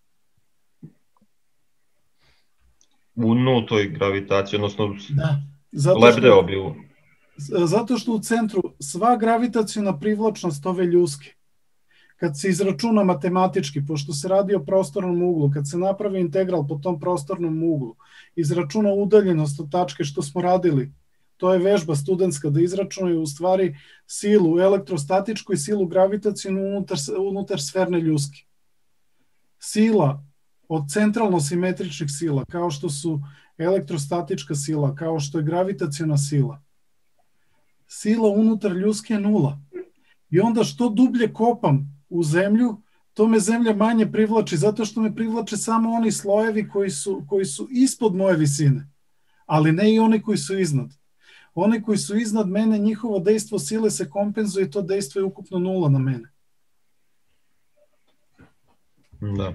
Speaker 6: U nultoj gravitaciji, odnosno
Speaker 2: da.
Speaker 6: Lebdeo bi u...
Speaker 2: Zato što u centru sva gravitacijona privlačnost ove ljuske, kad se izračuna matematički, pošto se radi o prostornom uglu, kad se napravi integral po tom prostornom uglu, izračuna udaljenost od tačke što smo radili, to je vežba studentska, da izračunaju u stvari silu elektrostatičku i silu gravitacijonu unutar sferne ljuske. Sila od centralno-simetričnih sila, kao što su elektrostatička sila, kao što je gravitacijona sila. Sila unutar ljuske je nula. I onda što dublje kopam u zemlju, to me zemlja manje privlači, zato što me privlače samo oni slojevi koji su ispod moje visine, ali ne i oni koji su iznad. Oni koji su iznad mene, njihovo dejstvo sile se kompenzuje i to dejstvo je ukupno nula na mene.
Speaker 6: Da.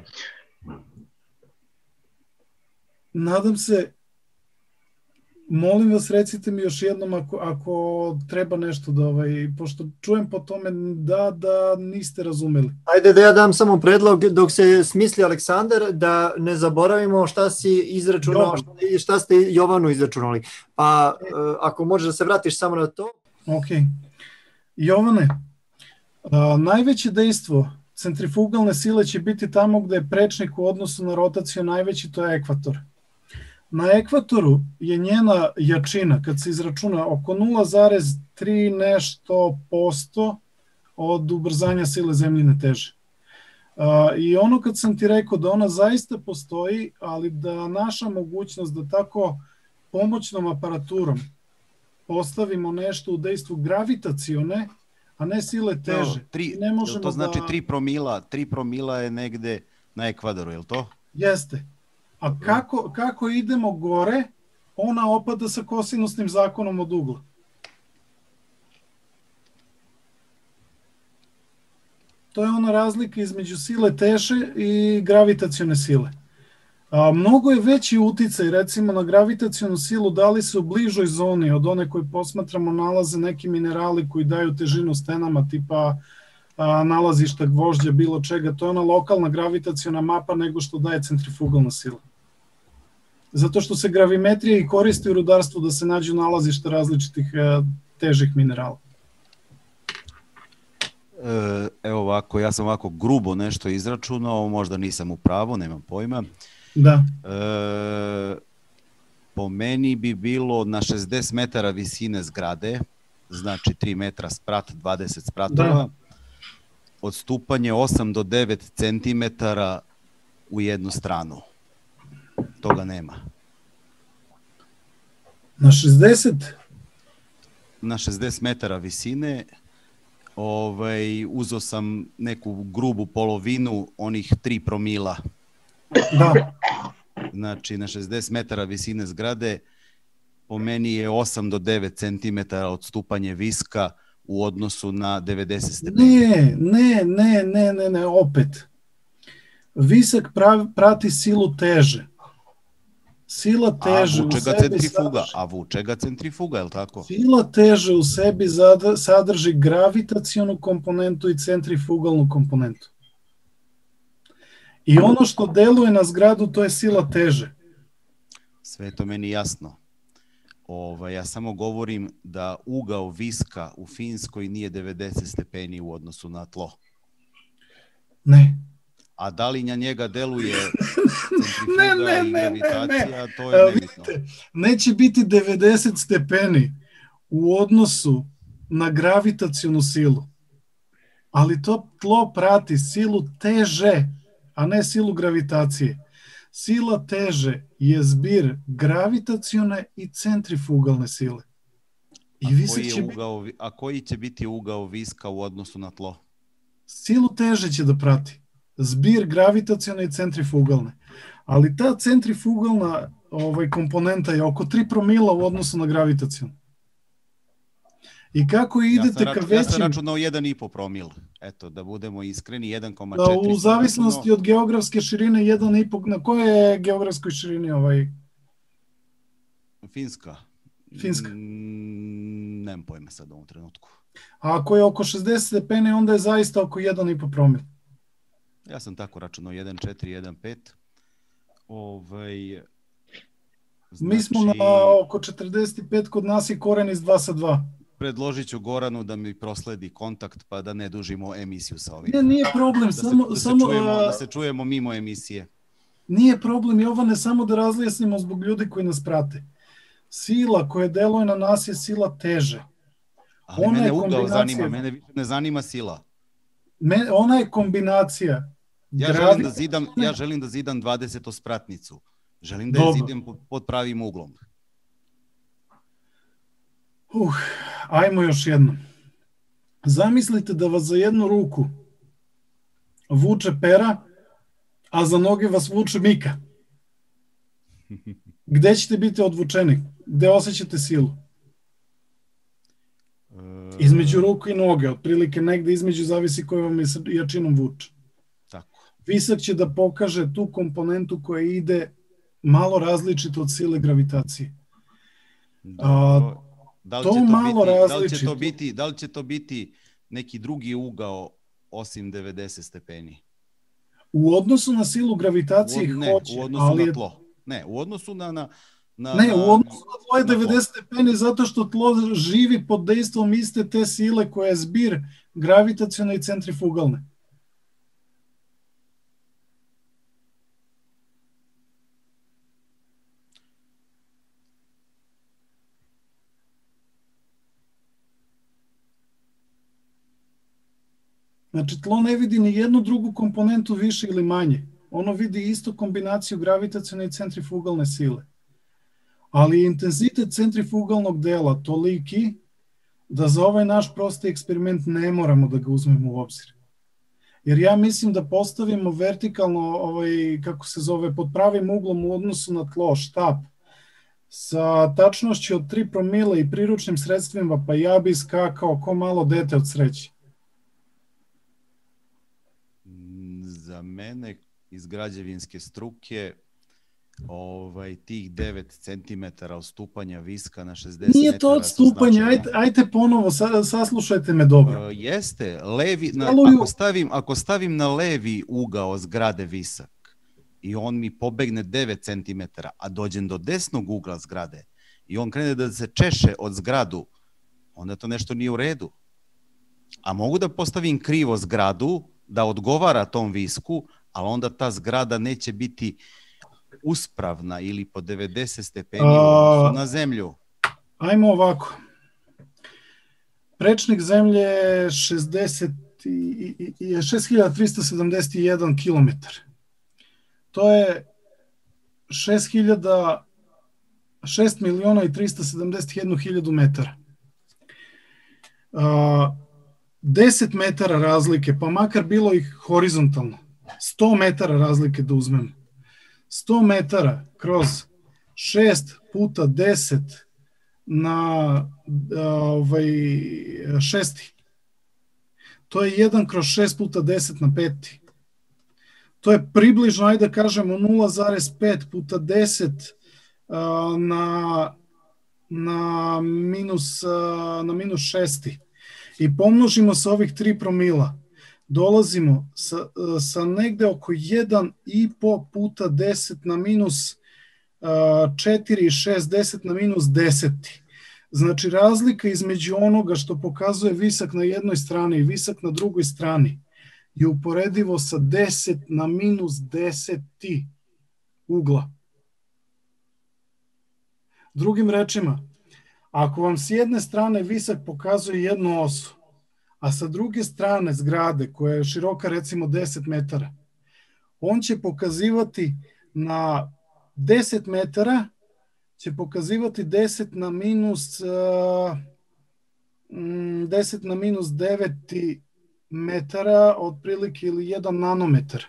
Speaker 2: Nadam se, molim vas, recite mi još jednom ako treba nešto da, pošto čujem po tome da niste razumeli.
Speaker 1: Ajde da ja dam samo predlog dok se smisli Aleksandar, da ne zaboravimo šta si izračunao, šta ste Jovanu izračunali. Pa ako možeš da se vratiš samo na to.
Speaker 2: Ok. Jovane, najveće dejstvo centrifugalne sile će biti tamo gde je prečnik u odnosu na rotaciju najveći, to je ekvator. Na ekvatoru je njena jačina, kad se izračuna, oko 0,3 nešto posto od ubrzanja sile zemljine teže. I ono kad sam ti rekao da ona zaista postoji, ali da naša mogućnost da tako pomoćnom aparaturom postavimo nešto u dejstvu gravitacione, a ne sile teže.
Speaker 5: To znači 3 promila je negde na ekvadoru, je li to?
Speaker 2: Jeste. A kako idemo gore, ona opada sa kosinusnim zakonom od ugla. To je ona razlika između sile teže i gravitacione sile. Mnogo je veći uticaj, recimo, na gravitacionu silu, da li se u bližoj zoni od one koje posmatramo nalaze neki minerali koji daju težinu stenama, tipa nalazišta gvožđa, bilo čega. To je ona lokalna gravitaciona mapa nego što daje centrifugalna sila. Zato što se gravimetrija i koristi u rudarstvu da se nađu nalazišta različitih težih minerala.
Speaker 5: Evo ovako, ja sam ovako grubo nešto izračunao, možda nisam u pravu, nemam pojma.
Speaker 2: Da.
Speaker 5: Po meni bi bilo na 60 metara visine zgrade, znači 3 metra sprat, 20 spratova, odstupanje 8 do 9 centimetara u jednu stranu. Toga nema.
Speaker 2: Na 60?
Speaker 5: Na 60 metara visine uzeo sam neku grubu polovinu onih 3 promila.
Speaker 2: Da.
Speaker 5: Znači na 60 metara visine zgrade po meni je 8 do 9 centimetara odstupanje viska u odnosu na 90 stepeni.
Speaker 2: Ne, opet. Visak prati silu teže. Sila teže u sebi
Speaker 5: vuče ga centrifuga, je li tako?
Speaker 2: Sila teže u sebi sadrži gravitacionu komponentu i centrifugalnu komponentu. I ono što deluje na zgradu, to je sila teže.
Speaker 5: Sve to meni jasno. Ja samo govorim da ugao viska u Finskoj nije 90 stepeni u odnosu na tlo.
Speaker 2: Ne.
Speaker 5: A da li na njega deluje centrifuga i gravitacija, to je nebitno.
Speaker 2: Neće biti 90 stepeni u odnosu na gravitacionu silu. Ali to tlo prati silu teže, a ne silu gravitacije. Sila teže je zbir gravitacione i centrifugalne sile.
Speaker 5: A koji će biti ugao viska u odnosu na tlo?
Speaker 2: Silu teže će da prati. Zbir gravitacione i centrifugalne. Ali ta centrifugalna komponenta je oko 3 promila u odnosu na gravitacijonu. I kako idete ka većim...
Speaker 5: Ja sam računao 1,5 promil. Eto, da budemo iskreni, 1,4.
Speaker 2: U zavisnosti od geografske širine 1,5. Na kojoj je geografskoj širini
Speaker 5: Finska.
Speaker 2: Finska.
Speaker 5: Nemam pojma sad u ovom trenutku.
Speaker 2: A ako je oko 60 stepeni, onda je zaista oko 1,5 promil.
Speaker 5: Ja sam tako računao 1,4, 1,5.
Speaker 2: Mi smo na oko 45, kod nas je koren iz 2 sa 2.
Speaker 5: Predložit ću Goranu da mi prosledi kontakt pa da ne dužimo emisiju sa ovim.
Speaker 2: Nije problem.
Speaker 5: Da se čujemo mimo emisije.
Speaker 2: Nije problem, Jovane, samo da razjasnimo zbog ljudi koji nas prate. Sila koja deluje na nas je sila teže.
Speaker 5: Ali mene ugao zanima, mene više ne zanima sila.
Speaker 2: Ona je kombinacija.
Speaker 5: Ja želim da zidam 20-spratnicu. Želim da je zidam pod pravim uglom.
Speaker 2: Ajmo još jedno. Zamislite da vas za jednu ruku vuče pera, a za noge vas vuče Mika. Gde ćete biti odvučeni? Gde osjećate silu? Između ruku i noge, otprilike negde između, zavisi koji vam je jačinom vuče. Visak će da pokaže tu komponentu koja ide malo različito od sile gravitacije.
Speaker 5: Da li će to biti neki drugi ugao osim 90 stepeni?
Speaker 2: U odnosu na silu gravitacije hoće.
Speaker 5: U odnosu na tlo. Ne, u odnosu na
Speaker 2: u odnosu na tlo je 90 stepeni zato što tlo živi pod dejstvom iste te sile koja je zbir gravitacione i centrifugalne. Znači, tlo ne vidi ni jednu drugu komponentu više ili manje. Ono vidi istu kombinaciju gravitacione i centrifugalne sile. Ali intenzitet centrifugalnog dela toliki da za ovaj naš prosti eksperiment ne moramo da ga uzmemo u obzir. Jer ja mislim da postavimo vertikalno, pod pravim uglom u odnosu na tlo, štap, sa tačnošću od 3 promila i priručnim sredstvima, pa ja bi skakao ko malo dete od sreće.
Speaker 5: Za mene iz građevinske struke tih 9 cm odstupanja viska na 60 metara.
Speaker 2: Nije to odstupanje, ajte ponovo, saslušajte me dobro.
Speaker 5: Jeste, ako stavim na levi ugao zgrade visak i on mi pobegne 9 cm, a dođem do desnog ugla zgrade i on krene da se češe od zgradu, onda to nešto nije u redu. A mogu da postavim krivo zgradu, da odgovara tom visku, ali onda ta zgrada neće biti uspravna ili po 90 stepeni u odnosu na zemlju.
Speaker 2: Ajmo ovako. Prečnik zemlje je 6371 km. To je 6.371.000 metara. 10 metara razlike, pa makar bilo ih horizontalno, 100 metara razlike da uzmemo. 100 metara kroz 6 puta 10 na 6. To je 1 kroz 6 puta 10 na 5. To je približno, ajde da kažemo, 0,5 puta 10 na minus 6. I pomnožimo sa ovih 3 promila. Dolazimo sa negde oko 1,5 puta 10 na minus 4,6, 10 na minus 10. Znači razlika između onoga što pokazuje visak na jednoj strani i visak na drugoj strani je uporedivo sa 10 na minus 10 ugla. Drugim rečima, ako vam s jedne strane visak pokazuje jednu osu, a sa druge strane zgrade koja je široka recimo 10 metara, on će pokazivati na 10 metara, će pokazivati 10 na minus 9 metara, otprilike, ili 1 nanometar.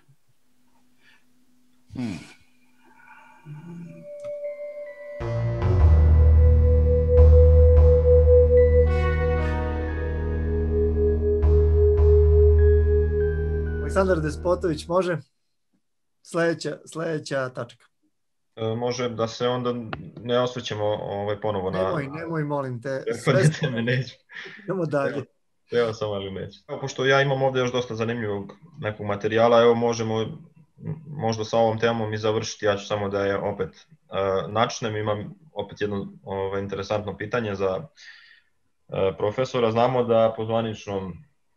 Speaker 1: Aleksandar Despotović, može? Sledeća tačka.
Speaker 6: Može da se onda ne osvrćemo ponovo na...
Speaker 1: Nemoj, molim te.
Speaker 6: Neću.
Speaker 1: Idemo dalje.
Speaker 6: Evo samo, ali neću. Pošto ja imam ovde još dosta zanimljivog nekog materijala, evo možemo možda sa ovom temom i završiti. Ja ću samo da je opet načnem. Imam opet jedno interesantno pitanje za profesora. Znamo da po zvaničnom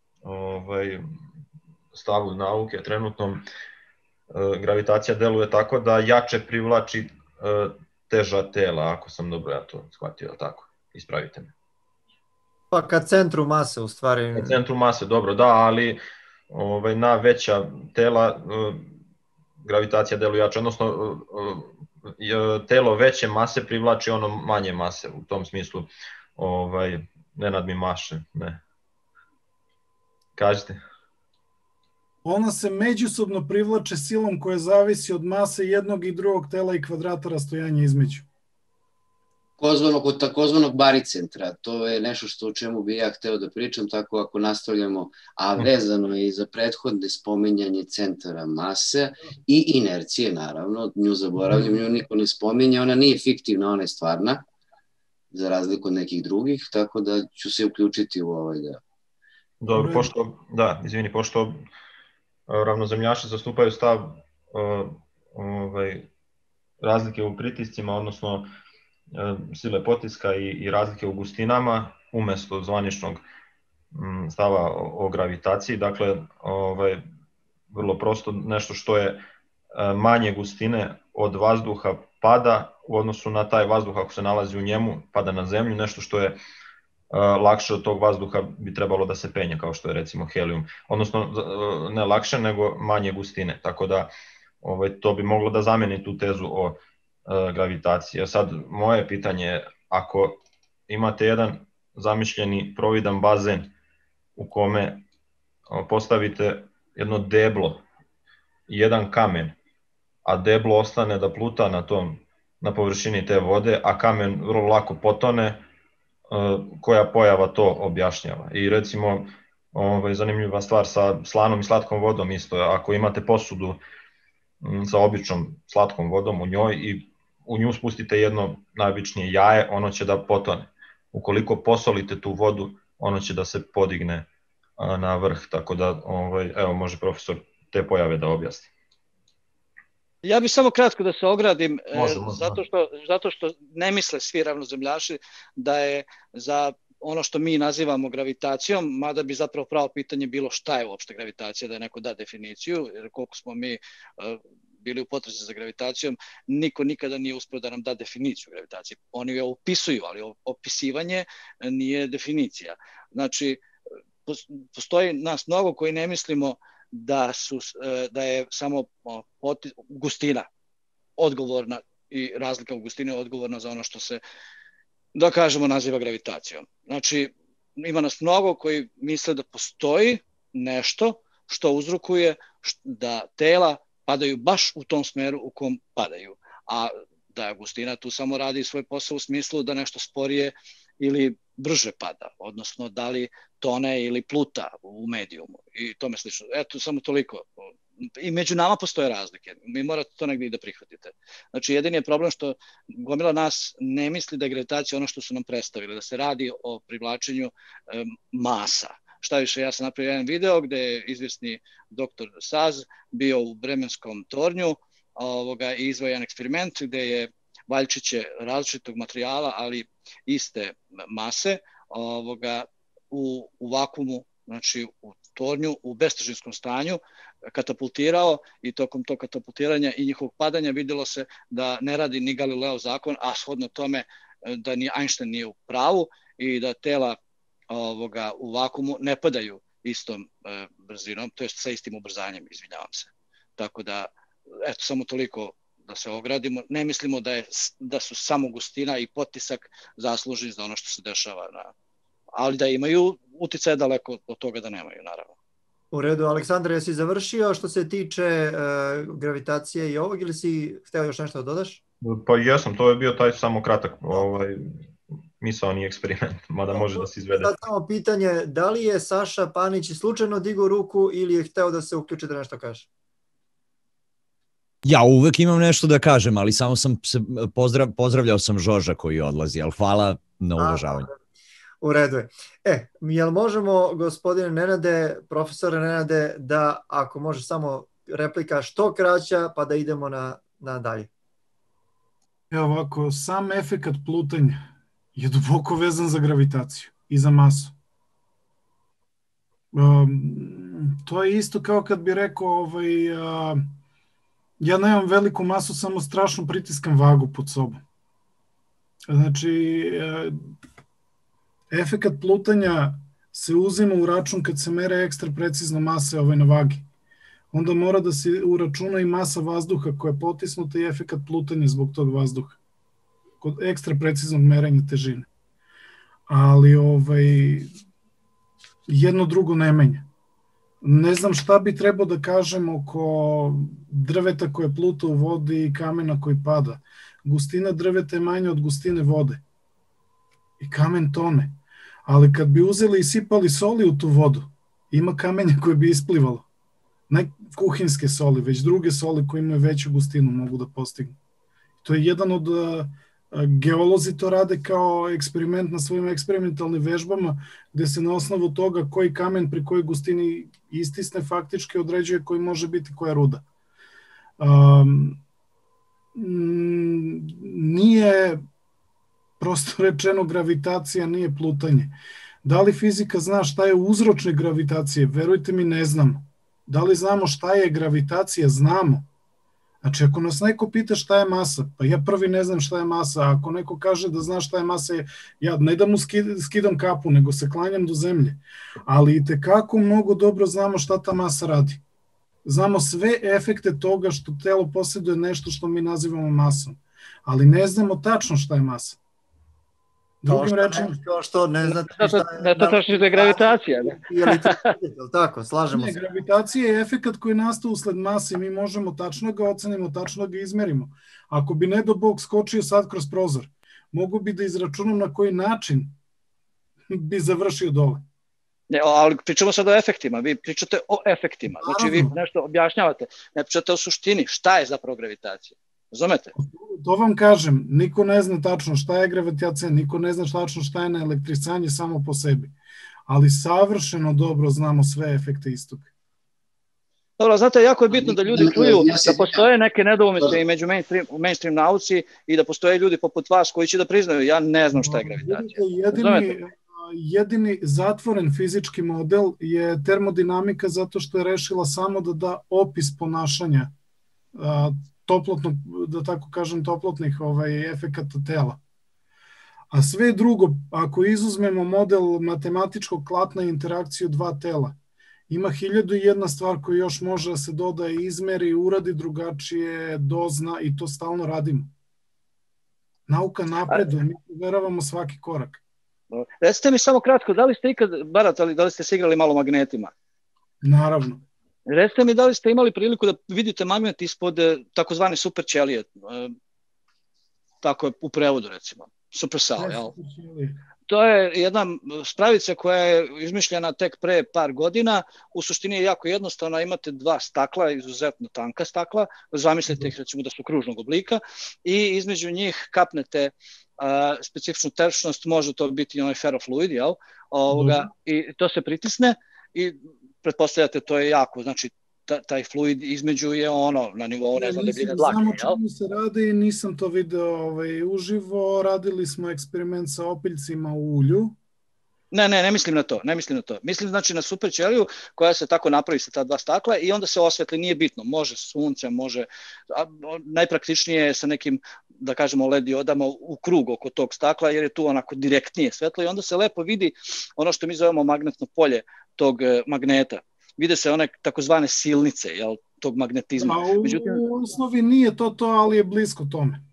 Speaker 6: stavu nauke trenutnom gravitacija deluje tako da jače privlači teža tela, ako sam dobro ja to shvatio, tako, ispravite me.
Speaker 1: Pa ka centru mase, u stvari.
Speaker 6: Ka centru mase, dobro, da, ali na veća tela gravitacija deluje jače, odnosno telo veće mase privlači ono manje mase, u tom smislu, Nenad mi maše, ne. Kažite.
Speaker 2: Ona se međusobno privlače silom koja zavisi od mase jednog i drugog tela i kvadrata rastojanja između.
Speaker 7: Kod takozvanog baricentra, to je nešto o čemu bi ja hteo da pričam, tako ako nastavljamo, a vezano je i za prethodne spominjanje centara mase i inercije, naravno, nju zaboravljam, nju niko ne spominje, ona nije fiktivna, ona je stvarna, za razliku od nekih drugih, tako da ću se uključiti u ovaj deo.
Speaker 6: Dobro, pošto ravnozemljaši zastupaju stav razlike u pritiscima, odnosno sile potiska i razlike u gustinama, umesto zvaničnog stava o gravitaciji. Dakle, vrlo prosto, nešto što je manje gustine od vazduha pada u odnosu na taj vazduh ako se nalazi u njemu, pada na zemlju, nešto što je lakše od tog vazduha bi trebalo da se penje, kao što je recimo helijum. Odnosno, ne lakše, nego manje gustine. Tako da to bi moglo da zameni tu tezu o gravitaciji. Sad, moje pitanje je, ako imate jedan zamišljeni providan bazen u kome postavite jedno deblo i jedan kamen, a deblo ostane da pluta na površini te vode, a kamen vrlo lako potone, koja pojava to objašnjava. I recimo, zanimljiva stvar sa slanom i slatkom vodom isto, ako imate posudu sa običnom slatkom vodom u njoj i u nju spustite jedno najobičnije jaje, ono će da potone. Ukoliko posolite tu vodu, ono će da se podigne na vrh, tako da, evo, može profesor te pojave da objasni.
Speaker 8: Ja bih samo kratko da se ogradim,
Speaker 6: Može.
Speaker 8: zato što ne misle svi ravnozemljaši da je za ono što mi nazivamo gravitacijom, mada bi zapravo pravo pitanje bilo šta je uopšte gravitacija, da je neko da definiciju, jer koliko smo mi bili u potrazi za gravitacijom, niko nikada nije uspeo da nam da definiciju gravitacije. Oni je opisuju, ali opisivanje nije definicija. Znači, postoji nas mnogo koji ne mislimo da je samo gustina odgovorna i razlika u gustini odgovorna za ono što se, da kažemo, naziva gravitacijom. Znači, ima nas mnogo koji misle da postoji nešto što uzrokuje da tela padaju baš u tom smeru u kom padaju, a da gustina tu samo radi svoj posao u smislu da nešto sporije ili brže pada, odnosno da li tone ili pluta u medijumu i tome slično. Eto, samo toliko. I među nama postoje razlike. Mi morate to negdje i da prihvatite. Znači, jedini je problem što gomila nas ne misli da je gravitacija ono što su nam predstavili, da se radi o privlačenju masa. Šta više, ja sam napravio jedan video gde je izvjesni doktor Saz bio u Bremenskom tornju i izveo jedan eksperiment gde je valjčiće različitog materijala, ali iste mase, u vakuumu, znači u tornju, u bestežinskom stanju, katapultirao i tokom tog katapultiranja i njihovog padanja vidjelo se da ne radi ni Galileov zakon, a shodno tome da ni Einstein nije u pravu i da tela u vakuumu ne padaju istom brzinom, to jest sa istim ubrzanjem, izvinjavam se. Tako da, eto, samo toliko da se ogradimo. Ne mislimo da su samo gustina i potisak zaslužni za ono što se dešava, ali da imaju uticaje daleko od toga da nemaju, naravno.
Speaker 1: U redu, Aleksandar, jesi završio što se tiče gravitacije i ovog ili si hteo još nešto da dodaš?
Speaker 6: Pa jesam, to je bio taj samo kratak misaoni eksperiment, mada može da se izvede.
Speaker 1: Sad samo pitanje, da li je Saša Panić slučajno digao ruku ili je hteo da se uključi da nešto kaže?
Speaker 9: Ja uvek imam nešto da kažem, ali samo sam se pozdravljao sam Žorža koji odlazi, ali hvala na uvažavanju.
Speaker 1: U redu je. Jel možemo, gospodine Nenade, profesore Nenade, da ako može samo replika što kraća, pa da idemo na dalje?
Speaker 2: Evo ovako, sam efekat plutanja je duboko vezan za gravitaciju i za masu. To je isto kao kad bi rekao ja nemam veliku masu, samo strašno pritiskam vagu pod sobom. Znači, efekat plutanja se uzima u račun kad se mere ekstra precizno mase na vagi. Onda mora da se uračuna i masa vazduha koja je potisnuta i efekat plutanja zbog tog vazduha. Kod ekstra preciznog merenja težine. Ali jedno drugo ne menja. Ne znam šta bi trebao da kažem oko drveta koje pluta u vodi i kamena koji pada. Gustina drveta je manja od gustine vode. I kamen tone. Ali kad bi uzeli i sipali soli u tu vodu, ima kamenja koje bi isplivalo. Ne kuhinske soli, već druge soli koje imaju veću gustinu mogu da postignu. To je jedan od... Geolozi to rade kao eksperiment na svojim eksperimentalnim vežbama, gde se na osnovu toga koji kamen pri kojoj gustini istisne faktički određuje koji može biti koja ruda. Nije, prosto rečeno, gravitacija nije plutanje. Da li fizika zna šta je uzročnik gravitacije? Verujte mi, ne znamo. Da li znamo šta je gravitacija? Znamo. Znači, ako nas neko pita šta je masa, pa ja prvi ne znam šta je masa, a ako neko kaže da zna šta je masa, ja ne da mu skidam kapu, nego se klanjam do zemlje. Ali i tekako mnogo dobro znamo šta ta masa radi. Znamo sve efekte toga što telo posjeduje nešto što mi nazivamo masom. Ali ne znamo tačno šta je masa.
Speaker 1: Drugim rečima, kao što ne znate šta je...
Speaker 8: Ne to tačno da je gravitacija.
Speaker 1: Tako, slažemo se.
Speaker 2: Gravitacija je efekat koji nastao usled mase i mi možemo tačno ga ocenimo, tačno ga izmerimo. Ako bi ne do Bog skočio sad kroz prozor, mogu bi da izračunam na koji način bi završio dole.
Speaker 8: Ne, ali pričamo sad o efektima, vi pričate o efektima, znači vi nešto objašnjavate, ne pričate o suštini, šta je zapravo gravitacija, razumete?
Speaker 2: To vam kažem, niko ne zna tačno šta je gravitacija, niko ne zna tačno šta je naelektrisanje samo po sebi, ali savršeno dobro znamo sve efekte istoga.
Speaker 8: Dobro, znate, jako je bitno da ljudi čuju da postoje neke nedoumice i među mainstream nauci i da postoje ljudi poput vas koji će da priznaju, ja ne znam šta je gravitacija.
Speaker 2: Jedini zatvoren fizički model je termodinamika zato što je rešila samo da da opis ponašanja toplotnog, da tako kažem, toplotnih efekata tela. A sve drugo, ako izuzmemo model matematičkog klatna i interakciju dva tela, ima 1001 stvar koju još može da se dodaje, izmeri, uradi drugačije, dozna i to stalno radimo. Nauka napreduje, mi verovamo svaki korak.
Speaker 8: Recite mi samo kratko, da li ste ikad baratali, da li ste se igrali malo magnetima?
Speaker 2: Naravno.
Speaker 8: Recite mi da li ste imali priliku da vidite magnet ispod takozvane super ćelije, tako je u prevodu recimo, supercell, jel? To je jedna spravica koja je izmišljena tek pre par godina, u suštini je jako jednostavna, imate dva stakla, izuzetno tanka stakla, zamislite ih recimo da su kružnog oblika i između njih kapnete specifičnu tečnost, može to biti onaj ferrofluid, jel? I to se pritisne i pretpostavljate to je jako, znači taj fluid između je ono na nivou, ne znam, debljine dlake.
Speaker 2: Znamo čemu se radi, nisam to video uživo, radili smo eksperiment sa opiljcima u ulju.
Speaker 8: Ne mislim na to, Mislim znači na super ćeliju koja se tako napravi sa ta dva stakla i onda se osvetli, nije bitno, može sunce, može, najpraktičnije je sa nekim, da kažemo, LED diodama u krug oko tog stakla jer je tu onako direktnije svetlo i onda se lepo vidi ono što mi zovemo magnetno polje tog magneta. Vide se one takozvane silnice, jel, tog magnetizma.
Speaker 2: Međutim, u osnovi nije to, ali je blisko tome.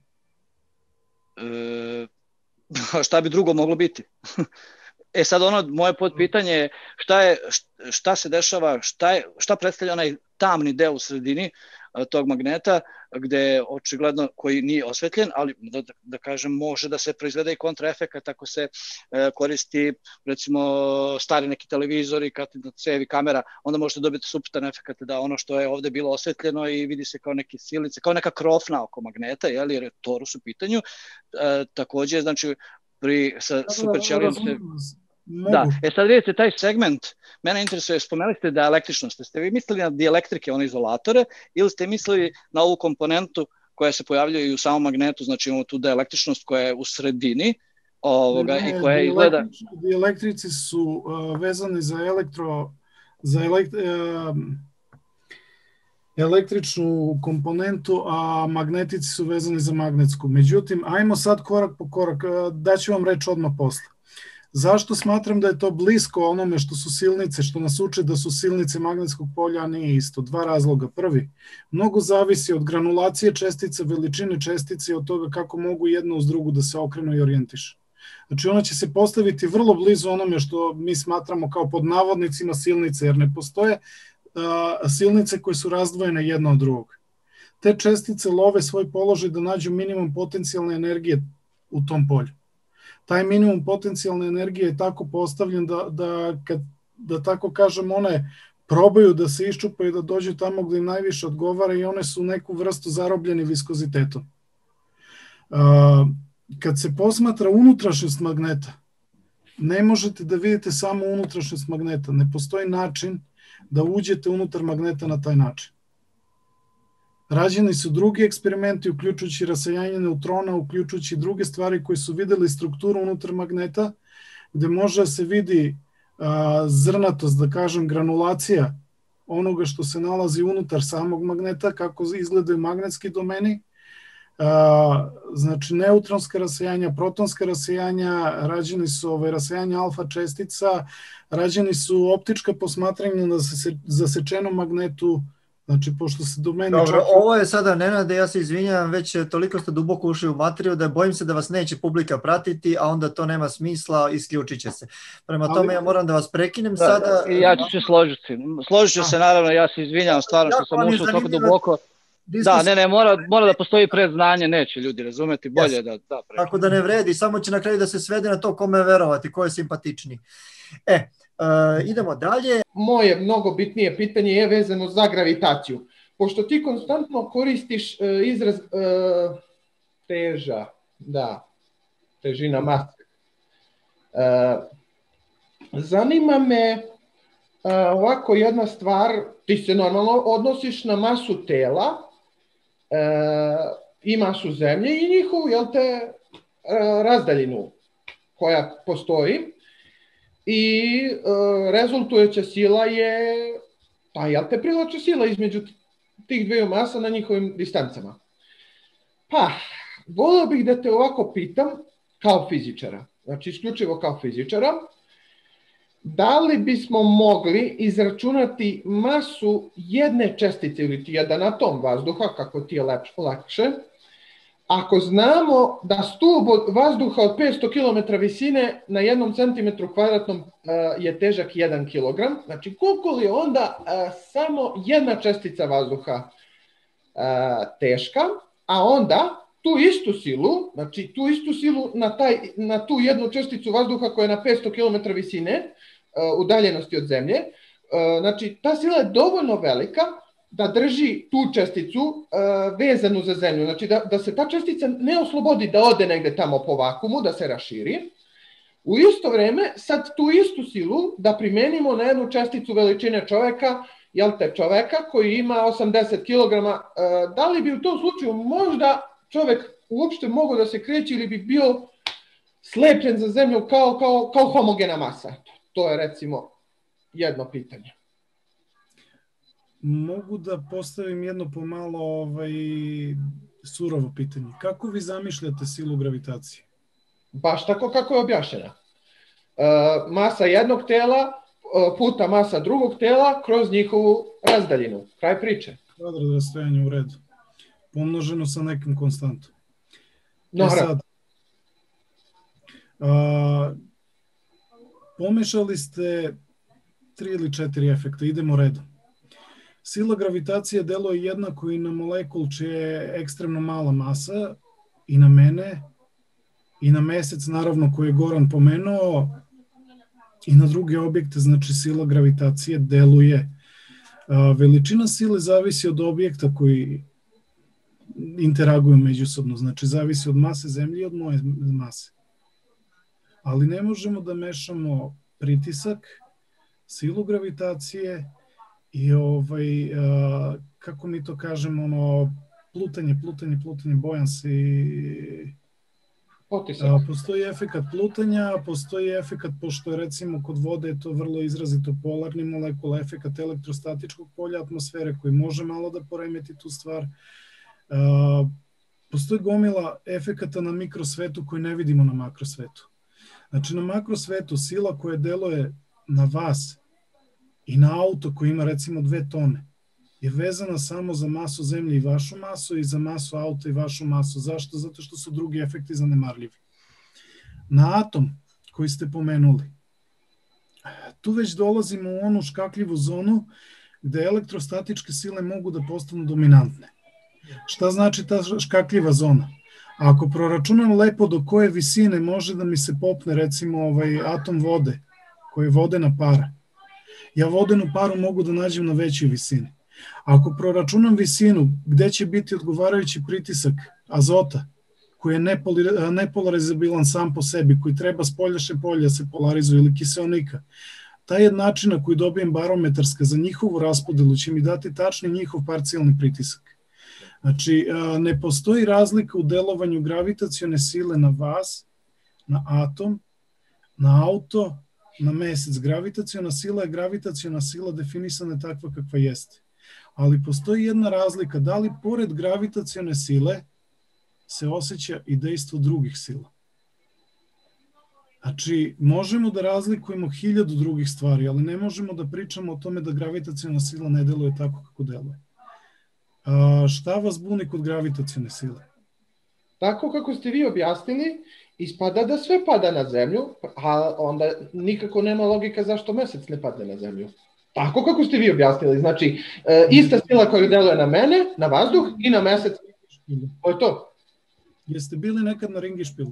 Speaker 8: Šta bi drugo moglo biti? Sad moje podpitanje je šta se dešava, šta predstavlja onaj tamni deo u sredini tog magneta, gde očigledno koji nije osvetljen, ali da kažem može da se proizvede i kontraefekat ako se koristi recimo stari neki televizori, katodna cev i kamera, onda možete dobiti suptan efekat da ono što je ovde bilo osvetljeno i vidi se kao neke silnice, kao neka krofna oko magneta, jer je torus u pitanju. Takođe, znači, sa super ćelijom se... Da, sad vidite taj segment, mene interesuje, spomenuli ste da električnost, ste vi mislili na dielektrike, one izolatore, ili ste mislili na ovu komponentu koja se pojavljuje i u samom magnetu, znači imamo tu dielektričnost koja je u sredini i koja izgleda...
Speaker 2: Dielektrici su vezani za električnu komponentu, a magnetici su vezani za magnetsku. Međutim, ajmo sad korak po korak, daću vam reč odmah posle. Zašto smatram da je to blisko onome što su silnice, što nas uče da su silnice magnetskog polja, a nije isto? Dva razloga. Prvi, mnogo zavisi od granulacije čestice, veličine čestice i od toga kako mogu jedno uz drugu da se okrenu i orijentišu. Znači ona će se postaviti vrlo blizu onome što mi smatramo kao pod navodnicima silnice, jer ne postoje silnice koje su razdvojene jedna od drugog. Te čestice love svoj položaj da nađu minimum potencijalne energije u tom polju. Taj minimum potencijalne energije je tako postavljen da tako kažem, one probaju da se iščupaju, da dođu tamo gde im najviše odgovara i one su neku vrstu zarobljeni viskozitetom. Kad se posmatra unutrašnjost magneta, ne možete da vidite samo unutrašnjost magneta, ne postoji način da uđete unutar magneta na taj način. Rađeni su drugi eksperimenti, uključujući rasejanje neutrona, uključujući druge stvari koji su videli strukturu unutar magneta, gde može da se vidi zrnatost, da kažem, granulacija onoga što se nalazi unutar samog magneta, kako izgledaju magnetski domeni, znači neutronska rasejanja, protonska rasejanja, rađeni su rasejanja alfa čestica, rađeni su optička posmatranja na zasečenom magnetu. Znači, pošto se do mene...
Speaker 1: Dobro, ovo je sada, Nenade, ja se izvinjam, već toliko ste duboko ušli u materiju da bojim se da vas neće publika pratiti, a onda to nema smisla, isključit će se. Prema tome ja moram da vas prekinem sada.
Speaker 8: Ja ću se složiti. Složit ću se, naravno, ja se izvinjam stvarno što sam ušao toliko duboko. Da, ne, mora da postoji predznanje, neće ljudi razumeti, bolje da prekinem.
Speaker 1: Tako da ne vredi, samo će na kraju da se svede na to kome verovati, ko je simpatičniji. Idemo dalje.
Speaker 10: Moje mnogo bitnije pitanje je vezano za gravitaciju. Pošto ti konstantno koristiš izraz težina mase. Zanima me ovako jedna stvar, ti se normalno odnosiš na masu tela i masu zemlje i njihovu, jel te, razdaljinu koja postoji i rezultujuća sila je, pa jel te, privlačna sila između tih dveju masa na njihovim distancama. Pa, volio bih da te ovako pitam kao fizičara, znači isključivo kao fizičara, da li bismo mogli izračunati masu jedne čestice ili jedan atom vazduha, kako ti je lakše, ako znamo da stub vazduha od 500 km visine na 1 cm kvadratnom je težak 1 kg, znači koliko li je onda samo jedna čestica vazduha teška, a onda tu istu silu, znači tu istu silu na tu jednu česticu vazduha koja je na 500 km visine, udaljenosti od zemlje, znači ta sila je dovoljno velika da drži tu česticu vezanu za zemlju, znači da se ta čestica ne oslobodi da ode negde tamo po vakumu, da se raširi. U isto vreme, sad tu istu silu da primenimo na jednu česticu veličine čoveka, jel te, čoveka koji ima 80 kg, da li bi u tom slučaju možda čovek uopšte mogao da se kreće ili bi bio slepljen za zemlju kao homogena masa? To je recimo jedno pitanje.
Speaker 2: Mogu da postavim jedno pomalo surovo pitanje. Kako vi zamišljate silu gravitacije?
Speaker 10: Baš tako kako je objašnjena. Masa jednog tela puta masa drugog tela kroz njihovu razdaljinu. Kraj priče.
Speaker 2: Kvadrat rastojanja u redu. Pomnoženo sa nekim konstantom.
Speaker 10: Sad,
Speaker 2: pomešali ste 3 ili 4 efekta. Idemo redom. Sila gravitacije deluje jednako i na molekul čija je ekstremno mala masa, i na mene, i na mesec, naravno, koji je Goran pomenuo, i na druge objekte, znači sila gravitacije deluje. Veličina sile zavisi od objekta koji interaguju međusobno, znači zavisi od mase Zemlje i od moje mase. Ali ne možemo da mešamo pritisak, silu gravitacije i kako mi to kažemo, plutanje, bojans i postoji efekat plutanja, postoji efekat, pošto je recimo kod vode je to vrlo izrazito polarni molekula, efekat elektrostatičkog polja atmosfere koji može malo da poremeti tu stvar. Postoji gomila efekata na mikrosvetu koji ne vidimo na makrosvetu. Znači na makrosvetu sila koja deluje na vas i na auto koji ima recimo 2 tone je vezana samo za masu Zemlje i vašu masu i za masu auta i vašu masu. Zašto? Zato što su drugi efekti zanemarljivi. Na atom koji ste pomenuli, tu već dolazimo u onu škakljivu zonu gde elektrostatičke sile mogu da postanu dominantne. Šta znači ta škakljiva zona? Ako proračunam lepo do koje visine može da mi se popne recimo atom vode, koji je vodena para, ja vodenu paru mogu da nađem na većoj visini. Ako proračunam visinu gde će biti odgovarajući pritisak azota, koji je nepolarizabilan sam po sebi, koji treba s poljaše polja se polarizuje ili kiseonika, ta jednačina koju dobijem barometarska za njihovu raspodelu će mi dati tačni njihov parcijalni pritisak. Znači, ne postoji razlika u delovanju gravitacione sile na vas, na atom, na auto, na mesec. Gravitaciona sila definisana je takva kakva jeste. Ali postoji jedna razlika, da li pored gravitacione sile se osjeća i dejstvo drugih sila. Znači, možemo da razlikujemo 1000 drugih stvari, ali ne možemo da pričamo o tome da gravitaciona sila ne deluje tako kako deluje. Šta vas buni kod gravitacione sile?
Speaker 10: Tako kako ste vi objasnili, ispada da sve pada na Zemlju, a onda nikako nema logika zašto mesec ne padne na Zemlju. Tako kako ste vi objasnili, znači ista sila koja deluje na mene, na vazduh i na mesec. To je to.
Speaker 2: Jeste bili nekad na Ringišpilu?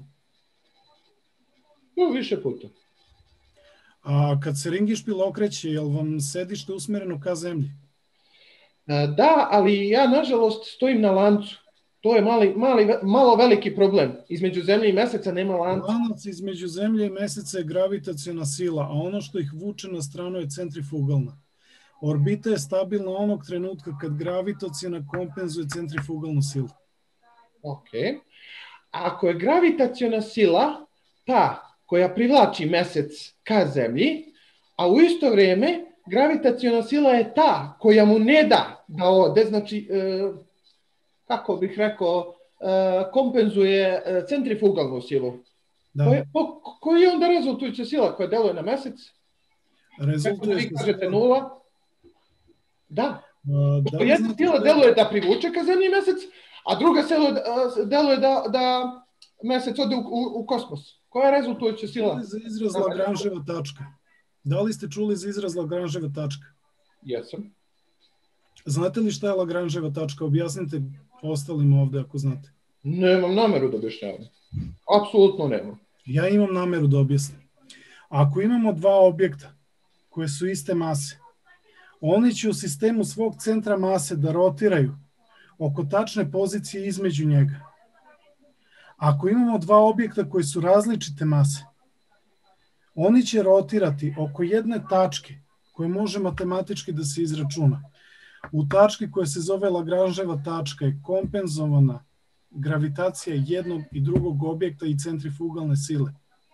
Speaker 10: Više puta.
Speaker 2: A kad se Ringišpil okreće, je li vam sedište usmereno ka Zemlji?
Speaker 10: Da, ali ja nažalost stojim na lancu. To je malo veliki problem. Između zemlje i meseca nema lanca.
Speaker 2: Lanac između zemlje i meseca je gravitaciona sila, a ono što ih vuče na stranu je centrifugalna. Orbita je stabilna onog trenutka kad gravitaciona kompenzuje centrifugalnu silu.
Speaker 10: Ok. Ako je gravitaciona sila ta koja privlači mesec ka zemlji, a u isto vrijeme gravitaciona sila je ta koja mu ne da da ode, znači, kako bih rekao, kompenzuje centrifugalnu silu. Koji je onda rezultujuća sila koja deluje na mesec?
Speaker 2: Rezultujuća
Speaker 10: sila. Nula. Da. Jedna sila deluje da privuče ka zemlji mesec, a druga sila deluje da mesec ode u kosmos. Koja je rezultujuća sila?
Speaker 2: Za izraz Lagranževa tačka. Da li ste čuli za izraz Lagranževa tačka?
Speaker 10: Jesam.
Speaker 2: Znate li šta je Lagranževa tačka? Objasnite ostalima ovde ako znate.
Speaker 10: Nemam nameru da objašnjavam. Apsolutno nemam.
Speaker 2: Ja imam nameru da objasnim. Ako imamo dva objekta koje su iste mase, oni će u sistemu svog centra mase da rotiraju oko tačne pozicije između njega. Ako imamo dva objekta koji su različite mase, oni će rotirati oko jedne tačke koje može matematički da se izračuna. U tački koja se zove Lagranževa tačka je kompenzovana gravitacija jednog i drugog objekta i centrifugalne sile.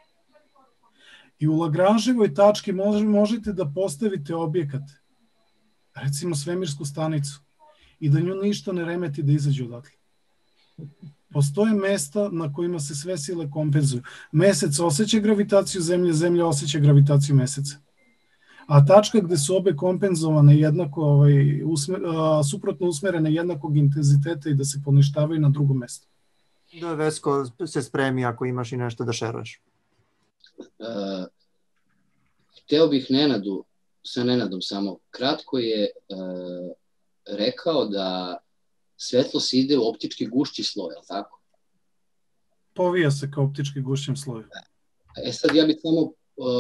Speaker 2: I u Lagranževoj tački možete da postavite objekat, recimo svemirsku stanicu, i da nju ništa ne remeti da izađe odatle. Postoje mesta na kojima se sve sile kompenzuju. Mesec osjeća gravitaciju zemlje, zemlja osjeća gravitaciju meseca. A tačka gde su obe kompenzovane jednako, suprotno usmerene jednakog intenziteta i da se poništavaju na drugom mestu.
Speaker 1: Da, Vesko se spremi ako imaš i nešto da šeruješ.
Speaker 7: Hteo bih sa Nenadom samo. Kratko je rekao da svetlost ide u optički gušći sloj, ali tako?
Speaker 2: Povija se kao optički gušćem sloju.
Speaker 7: Sad ja bih samo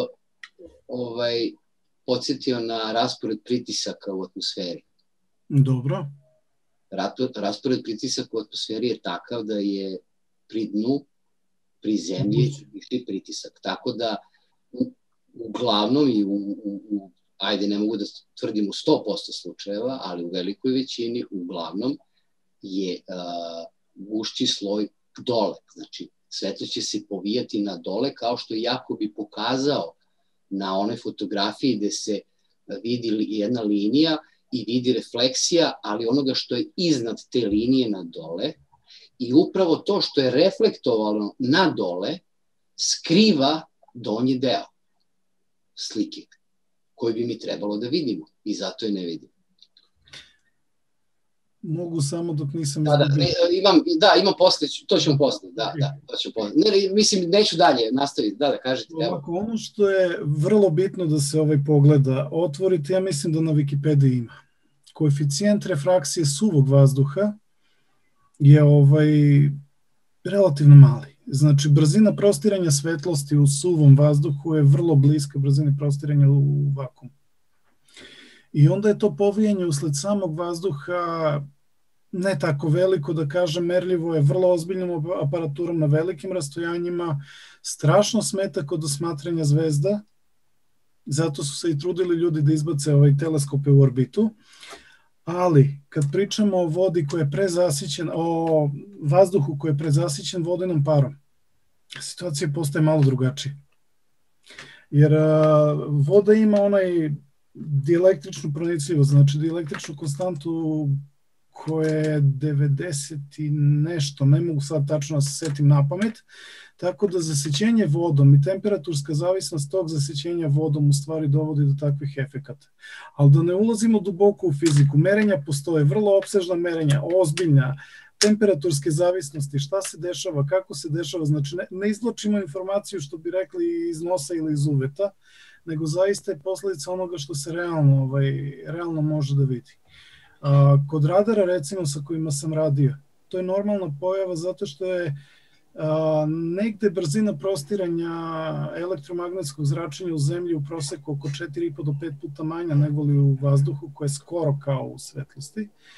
Speaker 7: podsjetio na raspored pritisaka u atmosferi.
Speaker 2: Dobro.
Speaker 7: Raspored pritisaka u atmosferi je takav da je pri dnu, pri zemlji isti pritisak. Tako da uglavnom i ajde ne mogu da tvrdim u 100% slučajeva, ali u velikoj većini uglavnom je gušći sloj dole. Znači, svetlost će se povijati na dole kao što jako bi pokazao na onoj fotografiji gde se vidi jedna linija i vidi refleksija, ali onoga što je iznad te linije na dole, i upravo to što je reflektovano na dole skriva donji deo slike koji bi mi trebalo da vidimo i zato je ne vidimo.
Speaker 2: Mogu samo dok nisam
Speaker 7: imam posle, to ćemo posle, to ćemo posle. Mislim, neću dalje nastaviti, da kažete.
Speaker 2: Ovako, ono što je vrlo bitno da se pogleda, otvorite, ja mislim da na Wikipediji ima. Koeficijent refraksije suvog vazduha je relativno mali. Znači, brzina prostiranja svetlosti u suvom vazduhu je vrlo bliska brzini prostiranja u vakuumu. I onda je to povijanje usled samog vazduha ne tako veliko, da kažem, merljivo je vrlo ozbiljnom aparaturom na velikim rastojanjima, strašno smeta kod osmatranja zvezda, zato su se i trudili ljudi da izbace teleskope u orbitu, ali kad pričamo o vodi koja je prezasićena, o vazduhu koji je prezasićen vodenom parom, situacija postaje malo drugačija. Jer voda ima dielektričnu pronicljivost, znači dielektričnu konstantu koja je 90 i nešto, ne mogu sad tačno da se setim na pamet, tako da zasećenje vodom i temperaturska zavisnost tog zasećenja vodom u stvari dovodi do takvih efekata. Ali da ne ulazimo duboko u fiziku, merenja postoje, vrlo opsežna merenja, ozbiljna, temperaturske zavisnosti, šta se dešava, kako se dešava, znači ne izvlačimo informaciju što bi rekli iz nosa ili iz uveta, nego zaista je posledica onoga što se realno može da vidi. Kod radara, recimo, sa kojima sam radio, to je normalna pojava zato što je negde brzina prostiranja elektromagnetskog zračenja u zemlji u proseku oko 4,5 do 5 puta manja nego li u vazduhu, koje je skoro kao u svetlosti.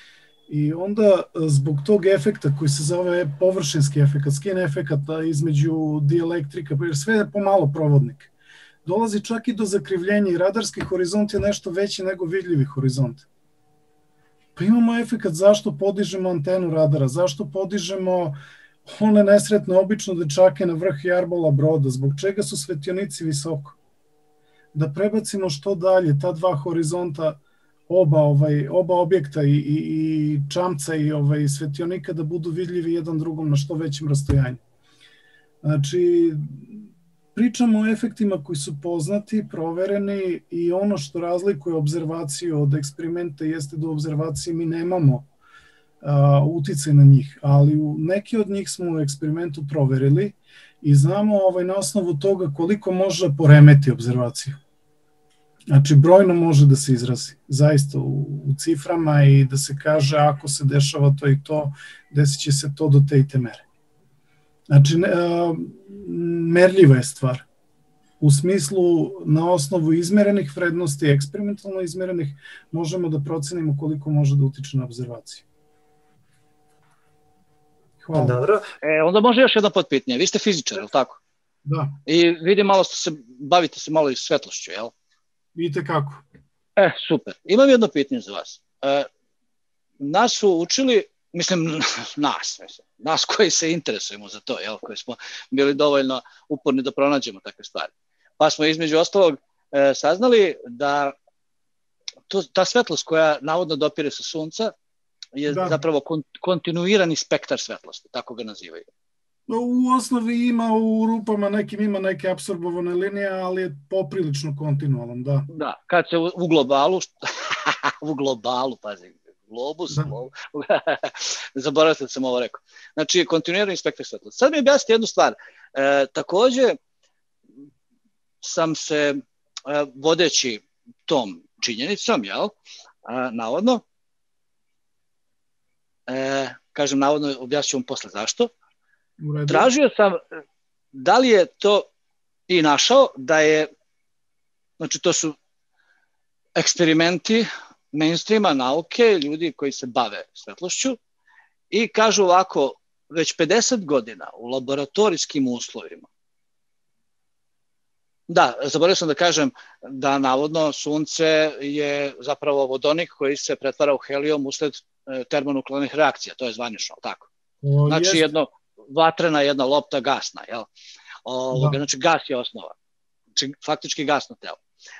Speaker 2: I onda zbog tog efekta koji se zove površinski efekt, skin efekata između dielektrika, jer sve je pomalo provodnik, dolazi čak i do zakrivljenja i radarski horizont je nešto veći nego vidljivi horizont. Pa imamo efekt zašto podižemo antenu radara, zašto podižemo one nesretne obično dečake na vrh jarbola broda, zbog čega su svetionici visoko. Da prebacimo što dalje, ta dva horizonta, oba objekta i čamca i svetionika da budu vidljivi jedan drugom na što većem rastojanju. Znači, pričamo o efektima koji su poznati, provereni i ono što razlikuje obzervaciju od eksperimenta jeste da u obzervaciji mi nemamo uticaj na njih, ali neki od njih smo u eksperimentu proverili i znamo na osnovu toga koliko može poremeti obzervaciju. Znači, brojno može da se izrazi, zaista u ciframa i da se kaže ako se dešava to i to, desit će se to do te i te mere. Znači, merljiva je stvar. U smislu, na osnovu izmerenih vrednosti, eksperimentalno izmerenih, možemo da procenimo koliko može da utiče na obzervaciju. Hvala.
Speaker 1: Dobro.
Speaker 8: Onda može još jedno potpitanje. Vi ste fizičar, je li tako?
Speaker 2: Da.
Speaker 8: I vidim malo bavite se malo i svetlošću, je li?
Speaker 2: Vidite kako.
Speaker 8: Super. Imam jedno pitanje za vas. Nas su učili, nas koji se interesujemo za to, jel, koji smo bili dovoljno uporni da pronađemo takve stvari. Pa smo između ostalog saznali da ta svetlost koja navodno dopire sa sunca je zapravo kontinuirani spektar svetlosti, tako ga nazivaju.
Speaker 2: U osnovi ima u rupama nekim ima neke apsorbovane linije, ali je poprilično kontinualan, da.
Speaker 8: Da, kad se u globalu, pazi, globus, zaboravite da sam ovo rekao. Znači, kontinuirani spektar svetlosti. Sad mi objasnite jednu stvar. Takođe sam se, vodeći tom činjenicom, jel, navodno, kažem navodno, objasnit ću vam posle zašto, tražio sam da li je to i našao da je, znači to su eksperimenti mainstreama nauke, ljudi koji se bave svetlošću i kažu ovako, već 50 godina u laboratorijskim uslovima. Da, zaboravio sam da kažem da navodno sunce je zapravo vodonik koji se pretvara u helijum usled termonuklearnih reakcija, to je zvanično, tako? Znači jedno vatrena, jedna lopta gasna, jel? Znači gas je osnova, znači faktički gasno telo.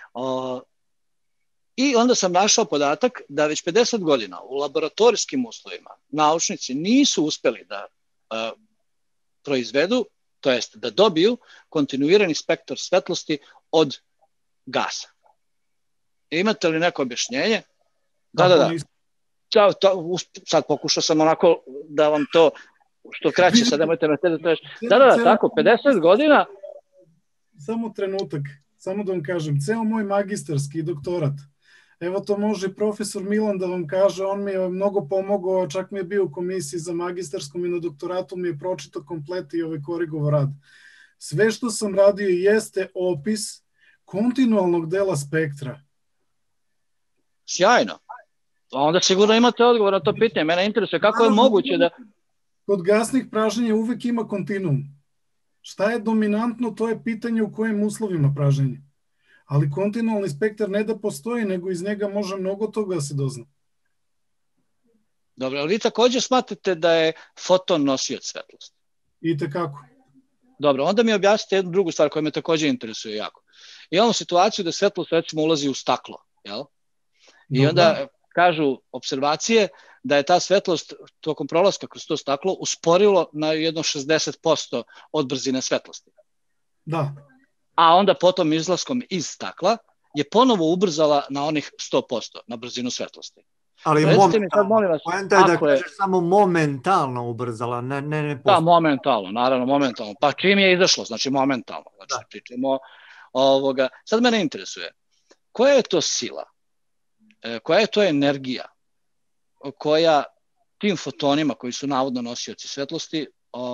Speaker 8: I onda sam našao podatak da već 50 godina u laboratorijskim uslovima naučnici nisu uspeli da proizvedu, to jest da dobiju kontinuirani spektar svetlosti od gasa. Imate li neko objašnjenje? Da. Sad pokušao sam onako da vam to što kraće, sad nemojte me te da. Da, tako, 50 godina.
Speaker 2: Samo trenutak, samo da vam kažem, ceo moj magistarski doktorat, evo to može i profesor Milan da vam kaže, on mi je mnogo pomogao, čak mi je bio u komisiji za magistarskom i na doktoratu mi je pročitao komplet i korigovao rad. Sve što sam radio jeste opis kontinualnog dela spektra.
Speaker 8: Sjajno. Onda sigurno imate odgovor na to pitanje. Mene interesuje kako je moguće da...
Speaker 2: Kod gasnih praženja uvek ima kontinuum. Šta je dominantno, to je pitanje u kojim uslovima praženja. Ali kontinualni spektar ne da postoji, nego iz njega može mnogo toga da se dozna.
Speaker 8: Dobro, ali vi također smatrate da je foton nosioc svetlosti?
Speaker 2: Itekako.
Speaker 8: Dobro, onda mi objasnite jednu drugu stvar koja me također interesuje jako. Imamo situaciju da svetlost recimo ulazi u staklo, jel? I onda kažu observacije da je ta svetlost tokom prolaska kroz to staklo usporilo na jedno 60% od brzine svetlosti.
Speaker 2: Da.
Speaker 8: A onda potom izlaskom iz stakla je ponovo ubrzala na onih 100%, na brzinu svetlosti.
Speaker 1: Ali poenta je da kažeš samo momentalno ubrzala, ne
Speaker 8: da, momentalno, naravno momentalno. Pa čim je izašlo, znači momentalno. Znači, pričamo ovoga. Sad mene interesuje, koja je to sila, koja je to energija koja tim fotonima koji su navodno nosioci svetlosti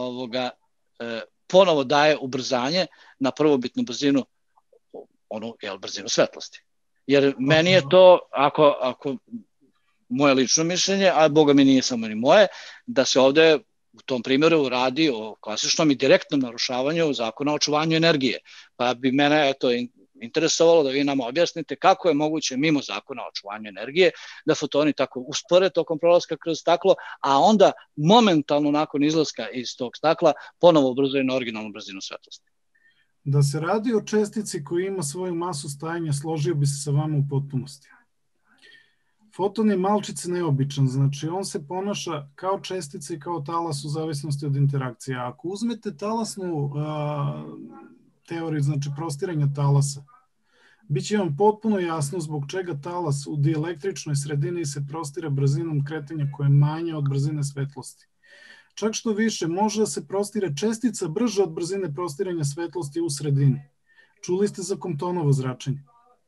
Speaker 8: ponovo daje ubrzanje na prvobitnu brzinu, brzinu svetlosti. Jer meni je to, ako moje lično mišljenje, a boga mi nije samo ni moje, da se ovde u tom primjeru radi o klasičnom i direktnom narušavanju zakona o očuvanju energije. Pa bi mene interesovalo da vi nam objasnite kako je moguće mimo zakona o očuvanju energije da fotoni tako uspore tokom prolaska kroz staklo, a onda momentalno nakon izlaska iz tog stakla ponovo ubrzaju na originalnu brzinu svetlosti.
Speaker 2: Da se radi o čestici koja ima svoju masu stajanja, složio bi se sa vama u potpunosti. Foton je malčice neobičan, znači on se ponaša kao čestica i kao talas u zavisnosti od interakcije. Ako uzmete talasnu teoriju, znači prostiranja talasa, bit će vam potpuno jasno zbog čega talas u dielektričnoj sredini se prostira brzinom kretanja koja je manja od brzine svetlosti. Čak što više, može da se prostire čestica brže od brzine prostiranja svetlosti u sredini. Čuli ste za Comptonovo zračenje?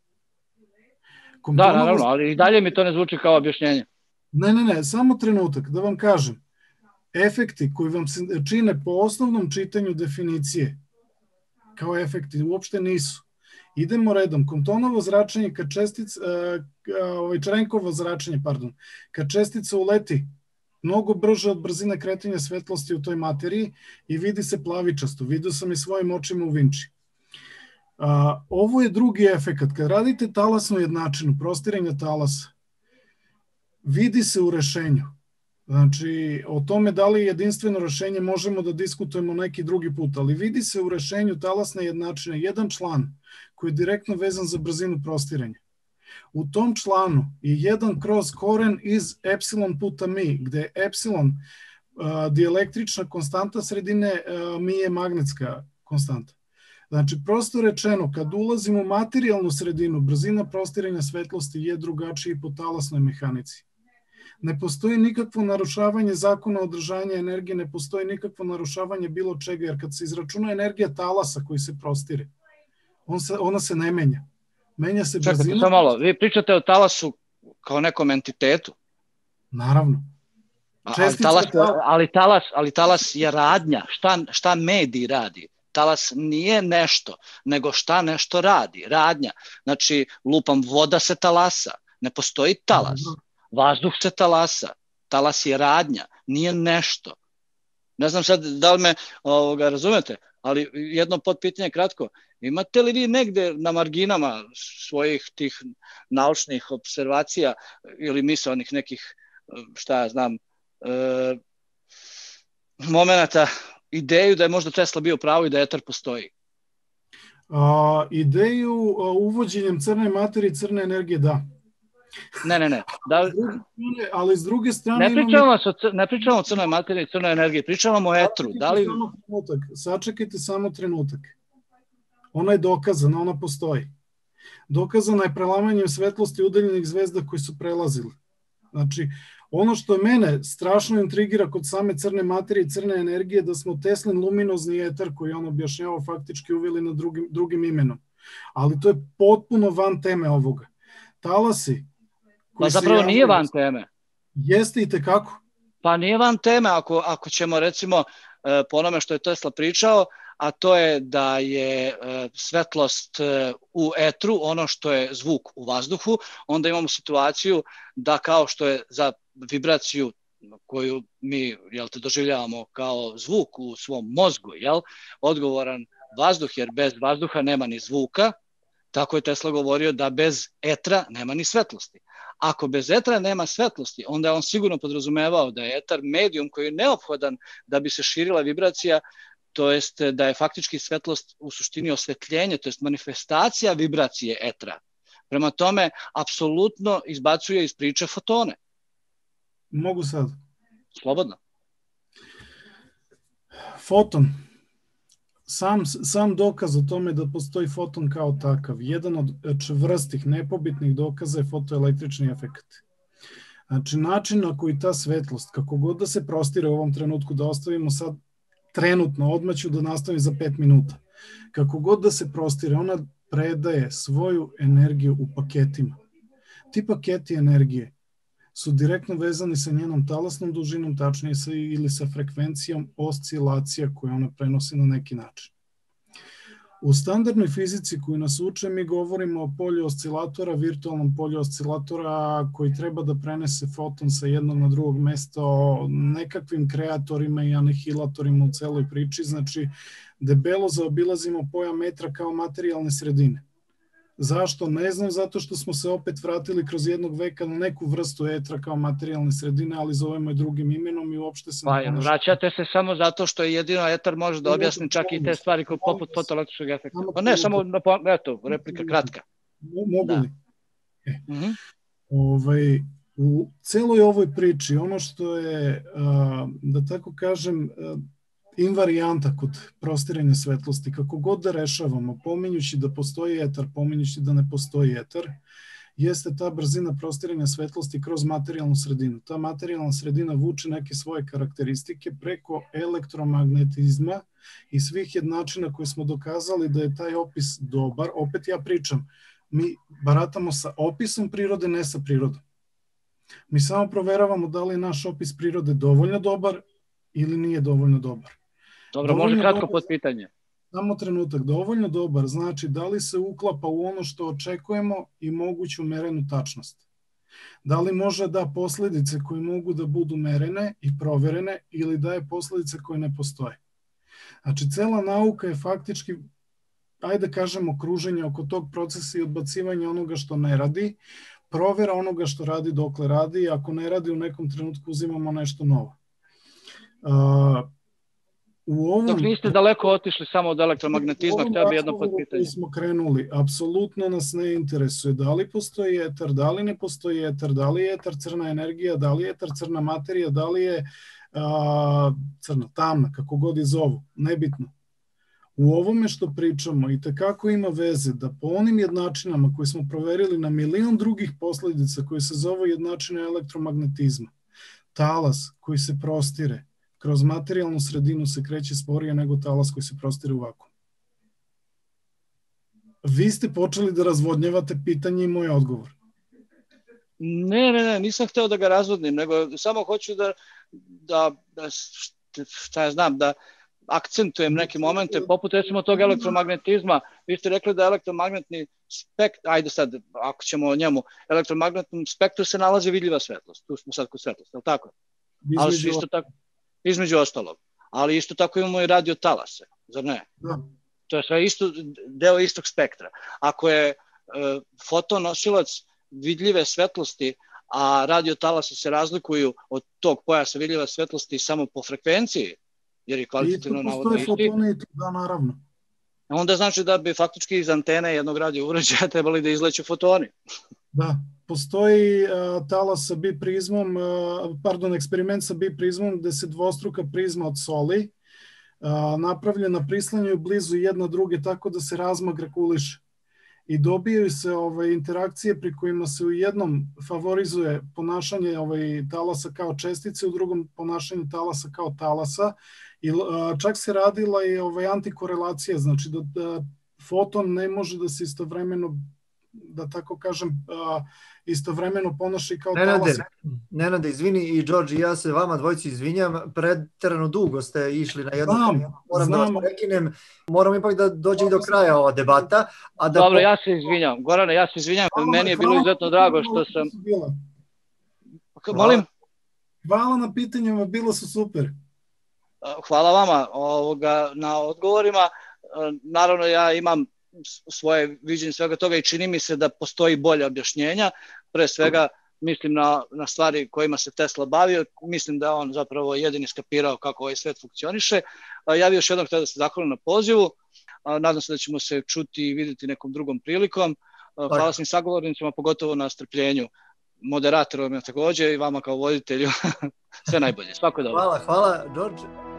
Speaker 8: Da, naravno, ali i dalje mi to ne zvuči kao objašnjenje.
Speaker 2: Ne, samo trenutak, da vam kažem. Efekti koji vam se čine po osnovnom čitanju definicije, kao efekti, uopšte nisu. Idemo redom. Comptonovo zračenje, kad čestica, Čerenkovo zračenje, pardon, kad čestica uleti mnogo brže od brzine kretanja svetlosti u toj materiji i vidi se plavičasto. Vidio sam i svojim očima u Vinči. Ovo je drugi efekat. Kad radite talasnu jednačinu, prostiranja talasa, vidi se u rešenju. Znači, o tome da li je jedinstveno rešenje možemo da diskutujemo neki drugi put, ali vidi se u rešenju talasne jednačine jedan član koji je direktno vezan za brzinu prostiranja. U tom članu je 1 kroz koren iz epsilon puta mi, gde je epsilon dielektrična konstanta sredine, mi je magnetska konstanta. Znači, prosto rečeno, kad ulazimo u materijalnu sredinu, brzina prostiranja svetlosti je drugačija po talasnoj mehanici. Ne postoji nikakvo narušavanje zakona održanja energije, ne postoji nikakvo narušavanje bilo čega, jer kad se izračuna energija talasa koji se prostire, ona se ne menja. Menja se brzina.
Speaker 8: Čekajte, samo malo, vi pričate o talasu kao nekom entitetu?
Speaker 2: Naravno.
Speaker 8: Ali talas je radnja. Šta medij radi? Talas nije nešto, nego šta nešto radi. Radnja. Znači, lupam, voda se talasa. Ne postoji talas. Vazduh se talasa. Talas je radnja. Nije nešto. Ne znam sad da li me razumete, ali jedno potpitanje kratko. Imate li vi negde na marginama svojih tih naučnih observacija ili misaonih nekih, šta ja znam, momenata, ideju da je možda Tesla bio pravo i da etar postoji?
Speaker 2: Ideju uvođenjem crne materije i crne energije, da.
Speaker 8: Ne.
Speaker 2: Ali s druge strane...
Speaker 8: Ne pričamo o crnoj materiji i crnoj energiji, pričamo o etru.
Speaker 2: Sačekajte samo trenutak. Ona je dokazana, ona postoji. Dokazana je prelamanjem svetlosti udaljenih zvezda koji su prelazili. Znači, ono što mene strašno intrigira kod same crne materije i crne energije, da smo Teslin luminozni etar koji on objašnjava faktički uveli na drugim imenom. Ali to je potpuno van teme ovoga. Talasi...
Speaker 8: Pa zapravo nije van teme.
Speaker 2: Jeste i tekako.
Speaker 8: Pa nije van teme ako ćemo recimo po onome što je Tesla pričao, a to je da je svetlost u etru ono što je zvuk u vazduhu, onda imamo situaciju da kao što je za vibraciju koju mi doživljavamo kao zvuk u svom mozgu, odgovoran vazduh, jer bez vazduha nema ni zvuka, tako je Tesla govorio da bez etra nema ni svetlosti. Ako bez etra nema svetlosti, onda je on sigurno podrazumevao da je etar medijum koji je neophodan da bi se širila vibracija, to jest da je faktički svetlost u suštini osvetljenje, to jest manifestacija vibracije etra. Prema tome, apsolutno izbacuje iz priče fotone.
Speaker 2: Mogu sad.
Speaker 8: Slobodno.
Speaker 2: Foton. Sam dokaz o tome da postoji foton kao takav, jedan od čvrstih, nepobitnih dokaza je fotoelektrični efekt. Znači, način na koji ta svetlost, kako god da se prostire u ovom trenutku, da ostavimo sad trenutno, odmah ću da nastavim za 5 minuta, kako god da se prostire, ona predaje svoju energiju u paketima. Ti paketi energije su direktno vezani sa njenom talasnom dužinom, tačnije ili sa frekvencijom oscilacija koje ona prenosi na neki način. U standardnoj fizici koju nas uče mi govorimo o polju oscilatora, virtualnom polju oscilatora koji treba da prenese foton sa jednog na drugog mesta, o nekakvim kreatorima i anihilatorima u celoj priči, znači debelo zaobilazimo pojam metra kao materijalne sredine. Zašto? Ne znam, zato što smo se opet vratili kroz jednog veka na neku vrstu etra kao materijalne sredine, ali zovemo je drugim imenom i uopšte se...
Speaker 8: Vraćate se samo zato što jedino etar može da objasni čak i te stvari kao poput fotoelektričnog efekta. Pa ne, samo, eto, replika kratka.
Speaker 2: Mogu li? U celoj ovoj priči, ono što je, da tako kažem, invarijanta kod prostiranja svetlosti, kako god da rešavamo, pominjući da postoji etar, pominjući da ne postoji etar, jeste ta brzina prostiranja svetlosti kroz materijalnu sredinu. Ta materijalna sredina vuče neke svoje karakteristike preko elektromagnetizma i svih jednačina koje smo dokazali da je taj opis dobar. Opet ja pričam, mi baratamo sa opisom prirode, ne sa prirodom. Mi samo proveravamo da li je naš opis prirode dovoljno dobar ili nije dovoljno dobar.
Speaker 8: Dobro, može kratko pod pitanje.
Speaker 2: Samo trenutak, dovoljno dobar znači da li se uklapa u ono što očekujemo i moguću merenu tačnost. Da li može da posledice koje mogu da budu merene i proverene ili daje posledice koje ne postoje. Znači, cela nauka je faktički, ajde kažemo, kruženje oko tog procesa i odbacivanje onoga što ne radi, provera onoga što radi dokle radi, ako ne radi u nekom trenutku uzimamo nešto novo.
Speaker 8: Dok niste daleko otišli samo od elektromagnetizma, htio bi jedno podpitanje.
Speaker 2: Smo krenuli, apsolutno nas ne interesuje da li postoji etar, da li ne postoji etar, da li je etar crna energija, da li je etar crna materija, da li je crna, tamna, kako god je zovu, nebitno. U ovome što pričamo i tekako ima veze da po onim jednačinama koje smo proverili na milion drugih posledica koje se zove jednačine elektromagnetizma, talas koji se prostire kroz materijalnu sredinu se kreće sporije nego talas koji se prostire u vakuum. Vi ste počeli da razvodnjavate pitanje i moj odgovor.
Speaker 8: Ne, nisam hteo da ga razvodnim, nego samo hoću da šta ja znam, da akcentujem neke momente, poput recimo tog elektromagnetizma. Vi ste rekli da elektromagnetni spektr, ajde sad, ako ćemo o njemu, elektromagnetnom spektru se nalazi vidljiva svetlost. Tu smo sad kod svetlosti, je li tako? Ali su isto tako, između ostalog. Ali isto tako imamo i radiotalase, zar ne?
Speaker 2: Da.
Speaker 8: To je sve isto, deo istog spektra. Ako je foton nosilac vidljive svetlosti, a radiotalasi se razlikuju od tog pojasa vidljive svetlosti samo po frekvenciji, jer je kvalitativno navodno isti.
Speaker 2: Fotoni, da, naravno.
Speaker 8: Onda znači da bi faktički iz antene jednog radio uređaja trebali da izleću fotoni.
Speaker 2: Da, postoji talas sa biprizmom, eksperiment sa biprizmom gde se dvostruka prizma od soli napravljena prislanjaju blizu jedna druge tako da se razmak reguliše. I dobijaju se interakcije pri kojima se u jednom favorizuje ponašanje talasa kao čestice, u drugom ponašanje talasa kao talasa. I čak se radila i antikorelacija, znači da foton ne može da se istovremeno, da tako kažem, istovremeno ponaša i kao talas.
Speaker 1: Nenade, izvini, i Đorđe, ja se vama dvojici izvinjam, preterano dugo ste išli na jednu temu. Moram da vas prekinem, moram ipak da dođe i do kraja ova debata.
Speaker 8: Dobro, ja se izvinjam. Gorane, ja se izvinjam, meni je bilo izuzetno drago što sam... Molim?
Speaker 2: Hvala na pitanjima, bilo su super.
Speaker 8: Hvala vama na odgovorima. Naravno, ja imam svoje viđenje svega toga i čini mi se da postoji bolje objašnjenja. Pre svega mislim na stvari kojima se Tesla bavio. Mislim da on zapravo jedini skapirao kako ovaj svet funkcioniše. Ja bih još jednom htio da se zahvalim na pozivu. Nadam se da ćemo se čuti i vidjeti nekom drugom prilikom. Hvala svim sagovornicima, pogotovo na strpljenju. Moderatorima također i vama kao voditelju. Sve najbolje. Svako dobro.
Speaker 1: Hvala, Đorđe.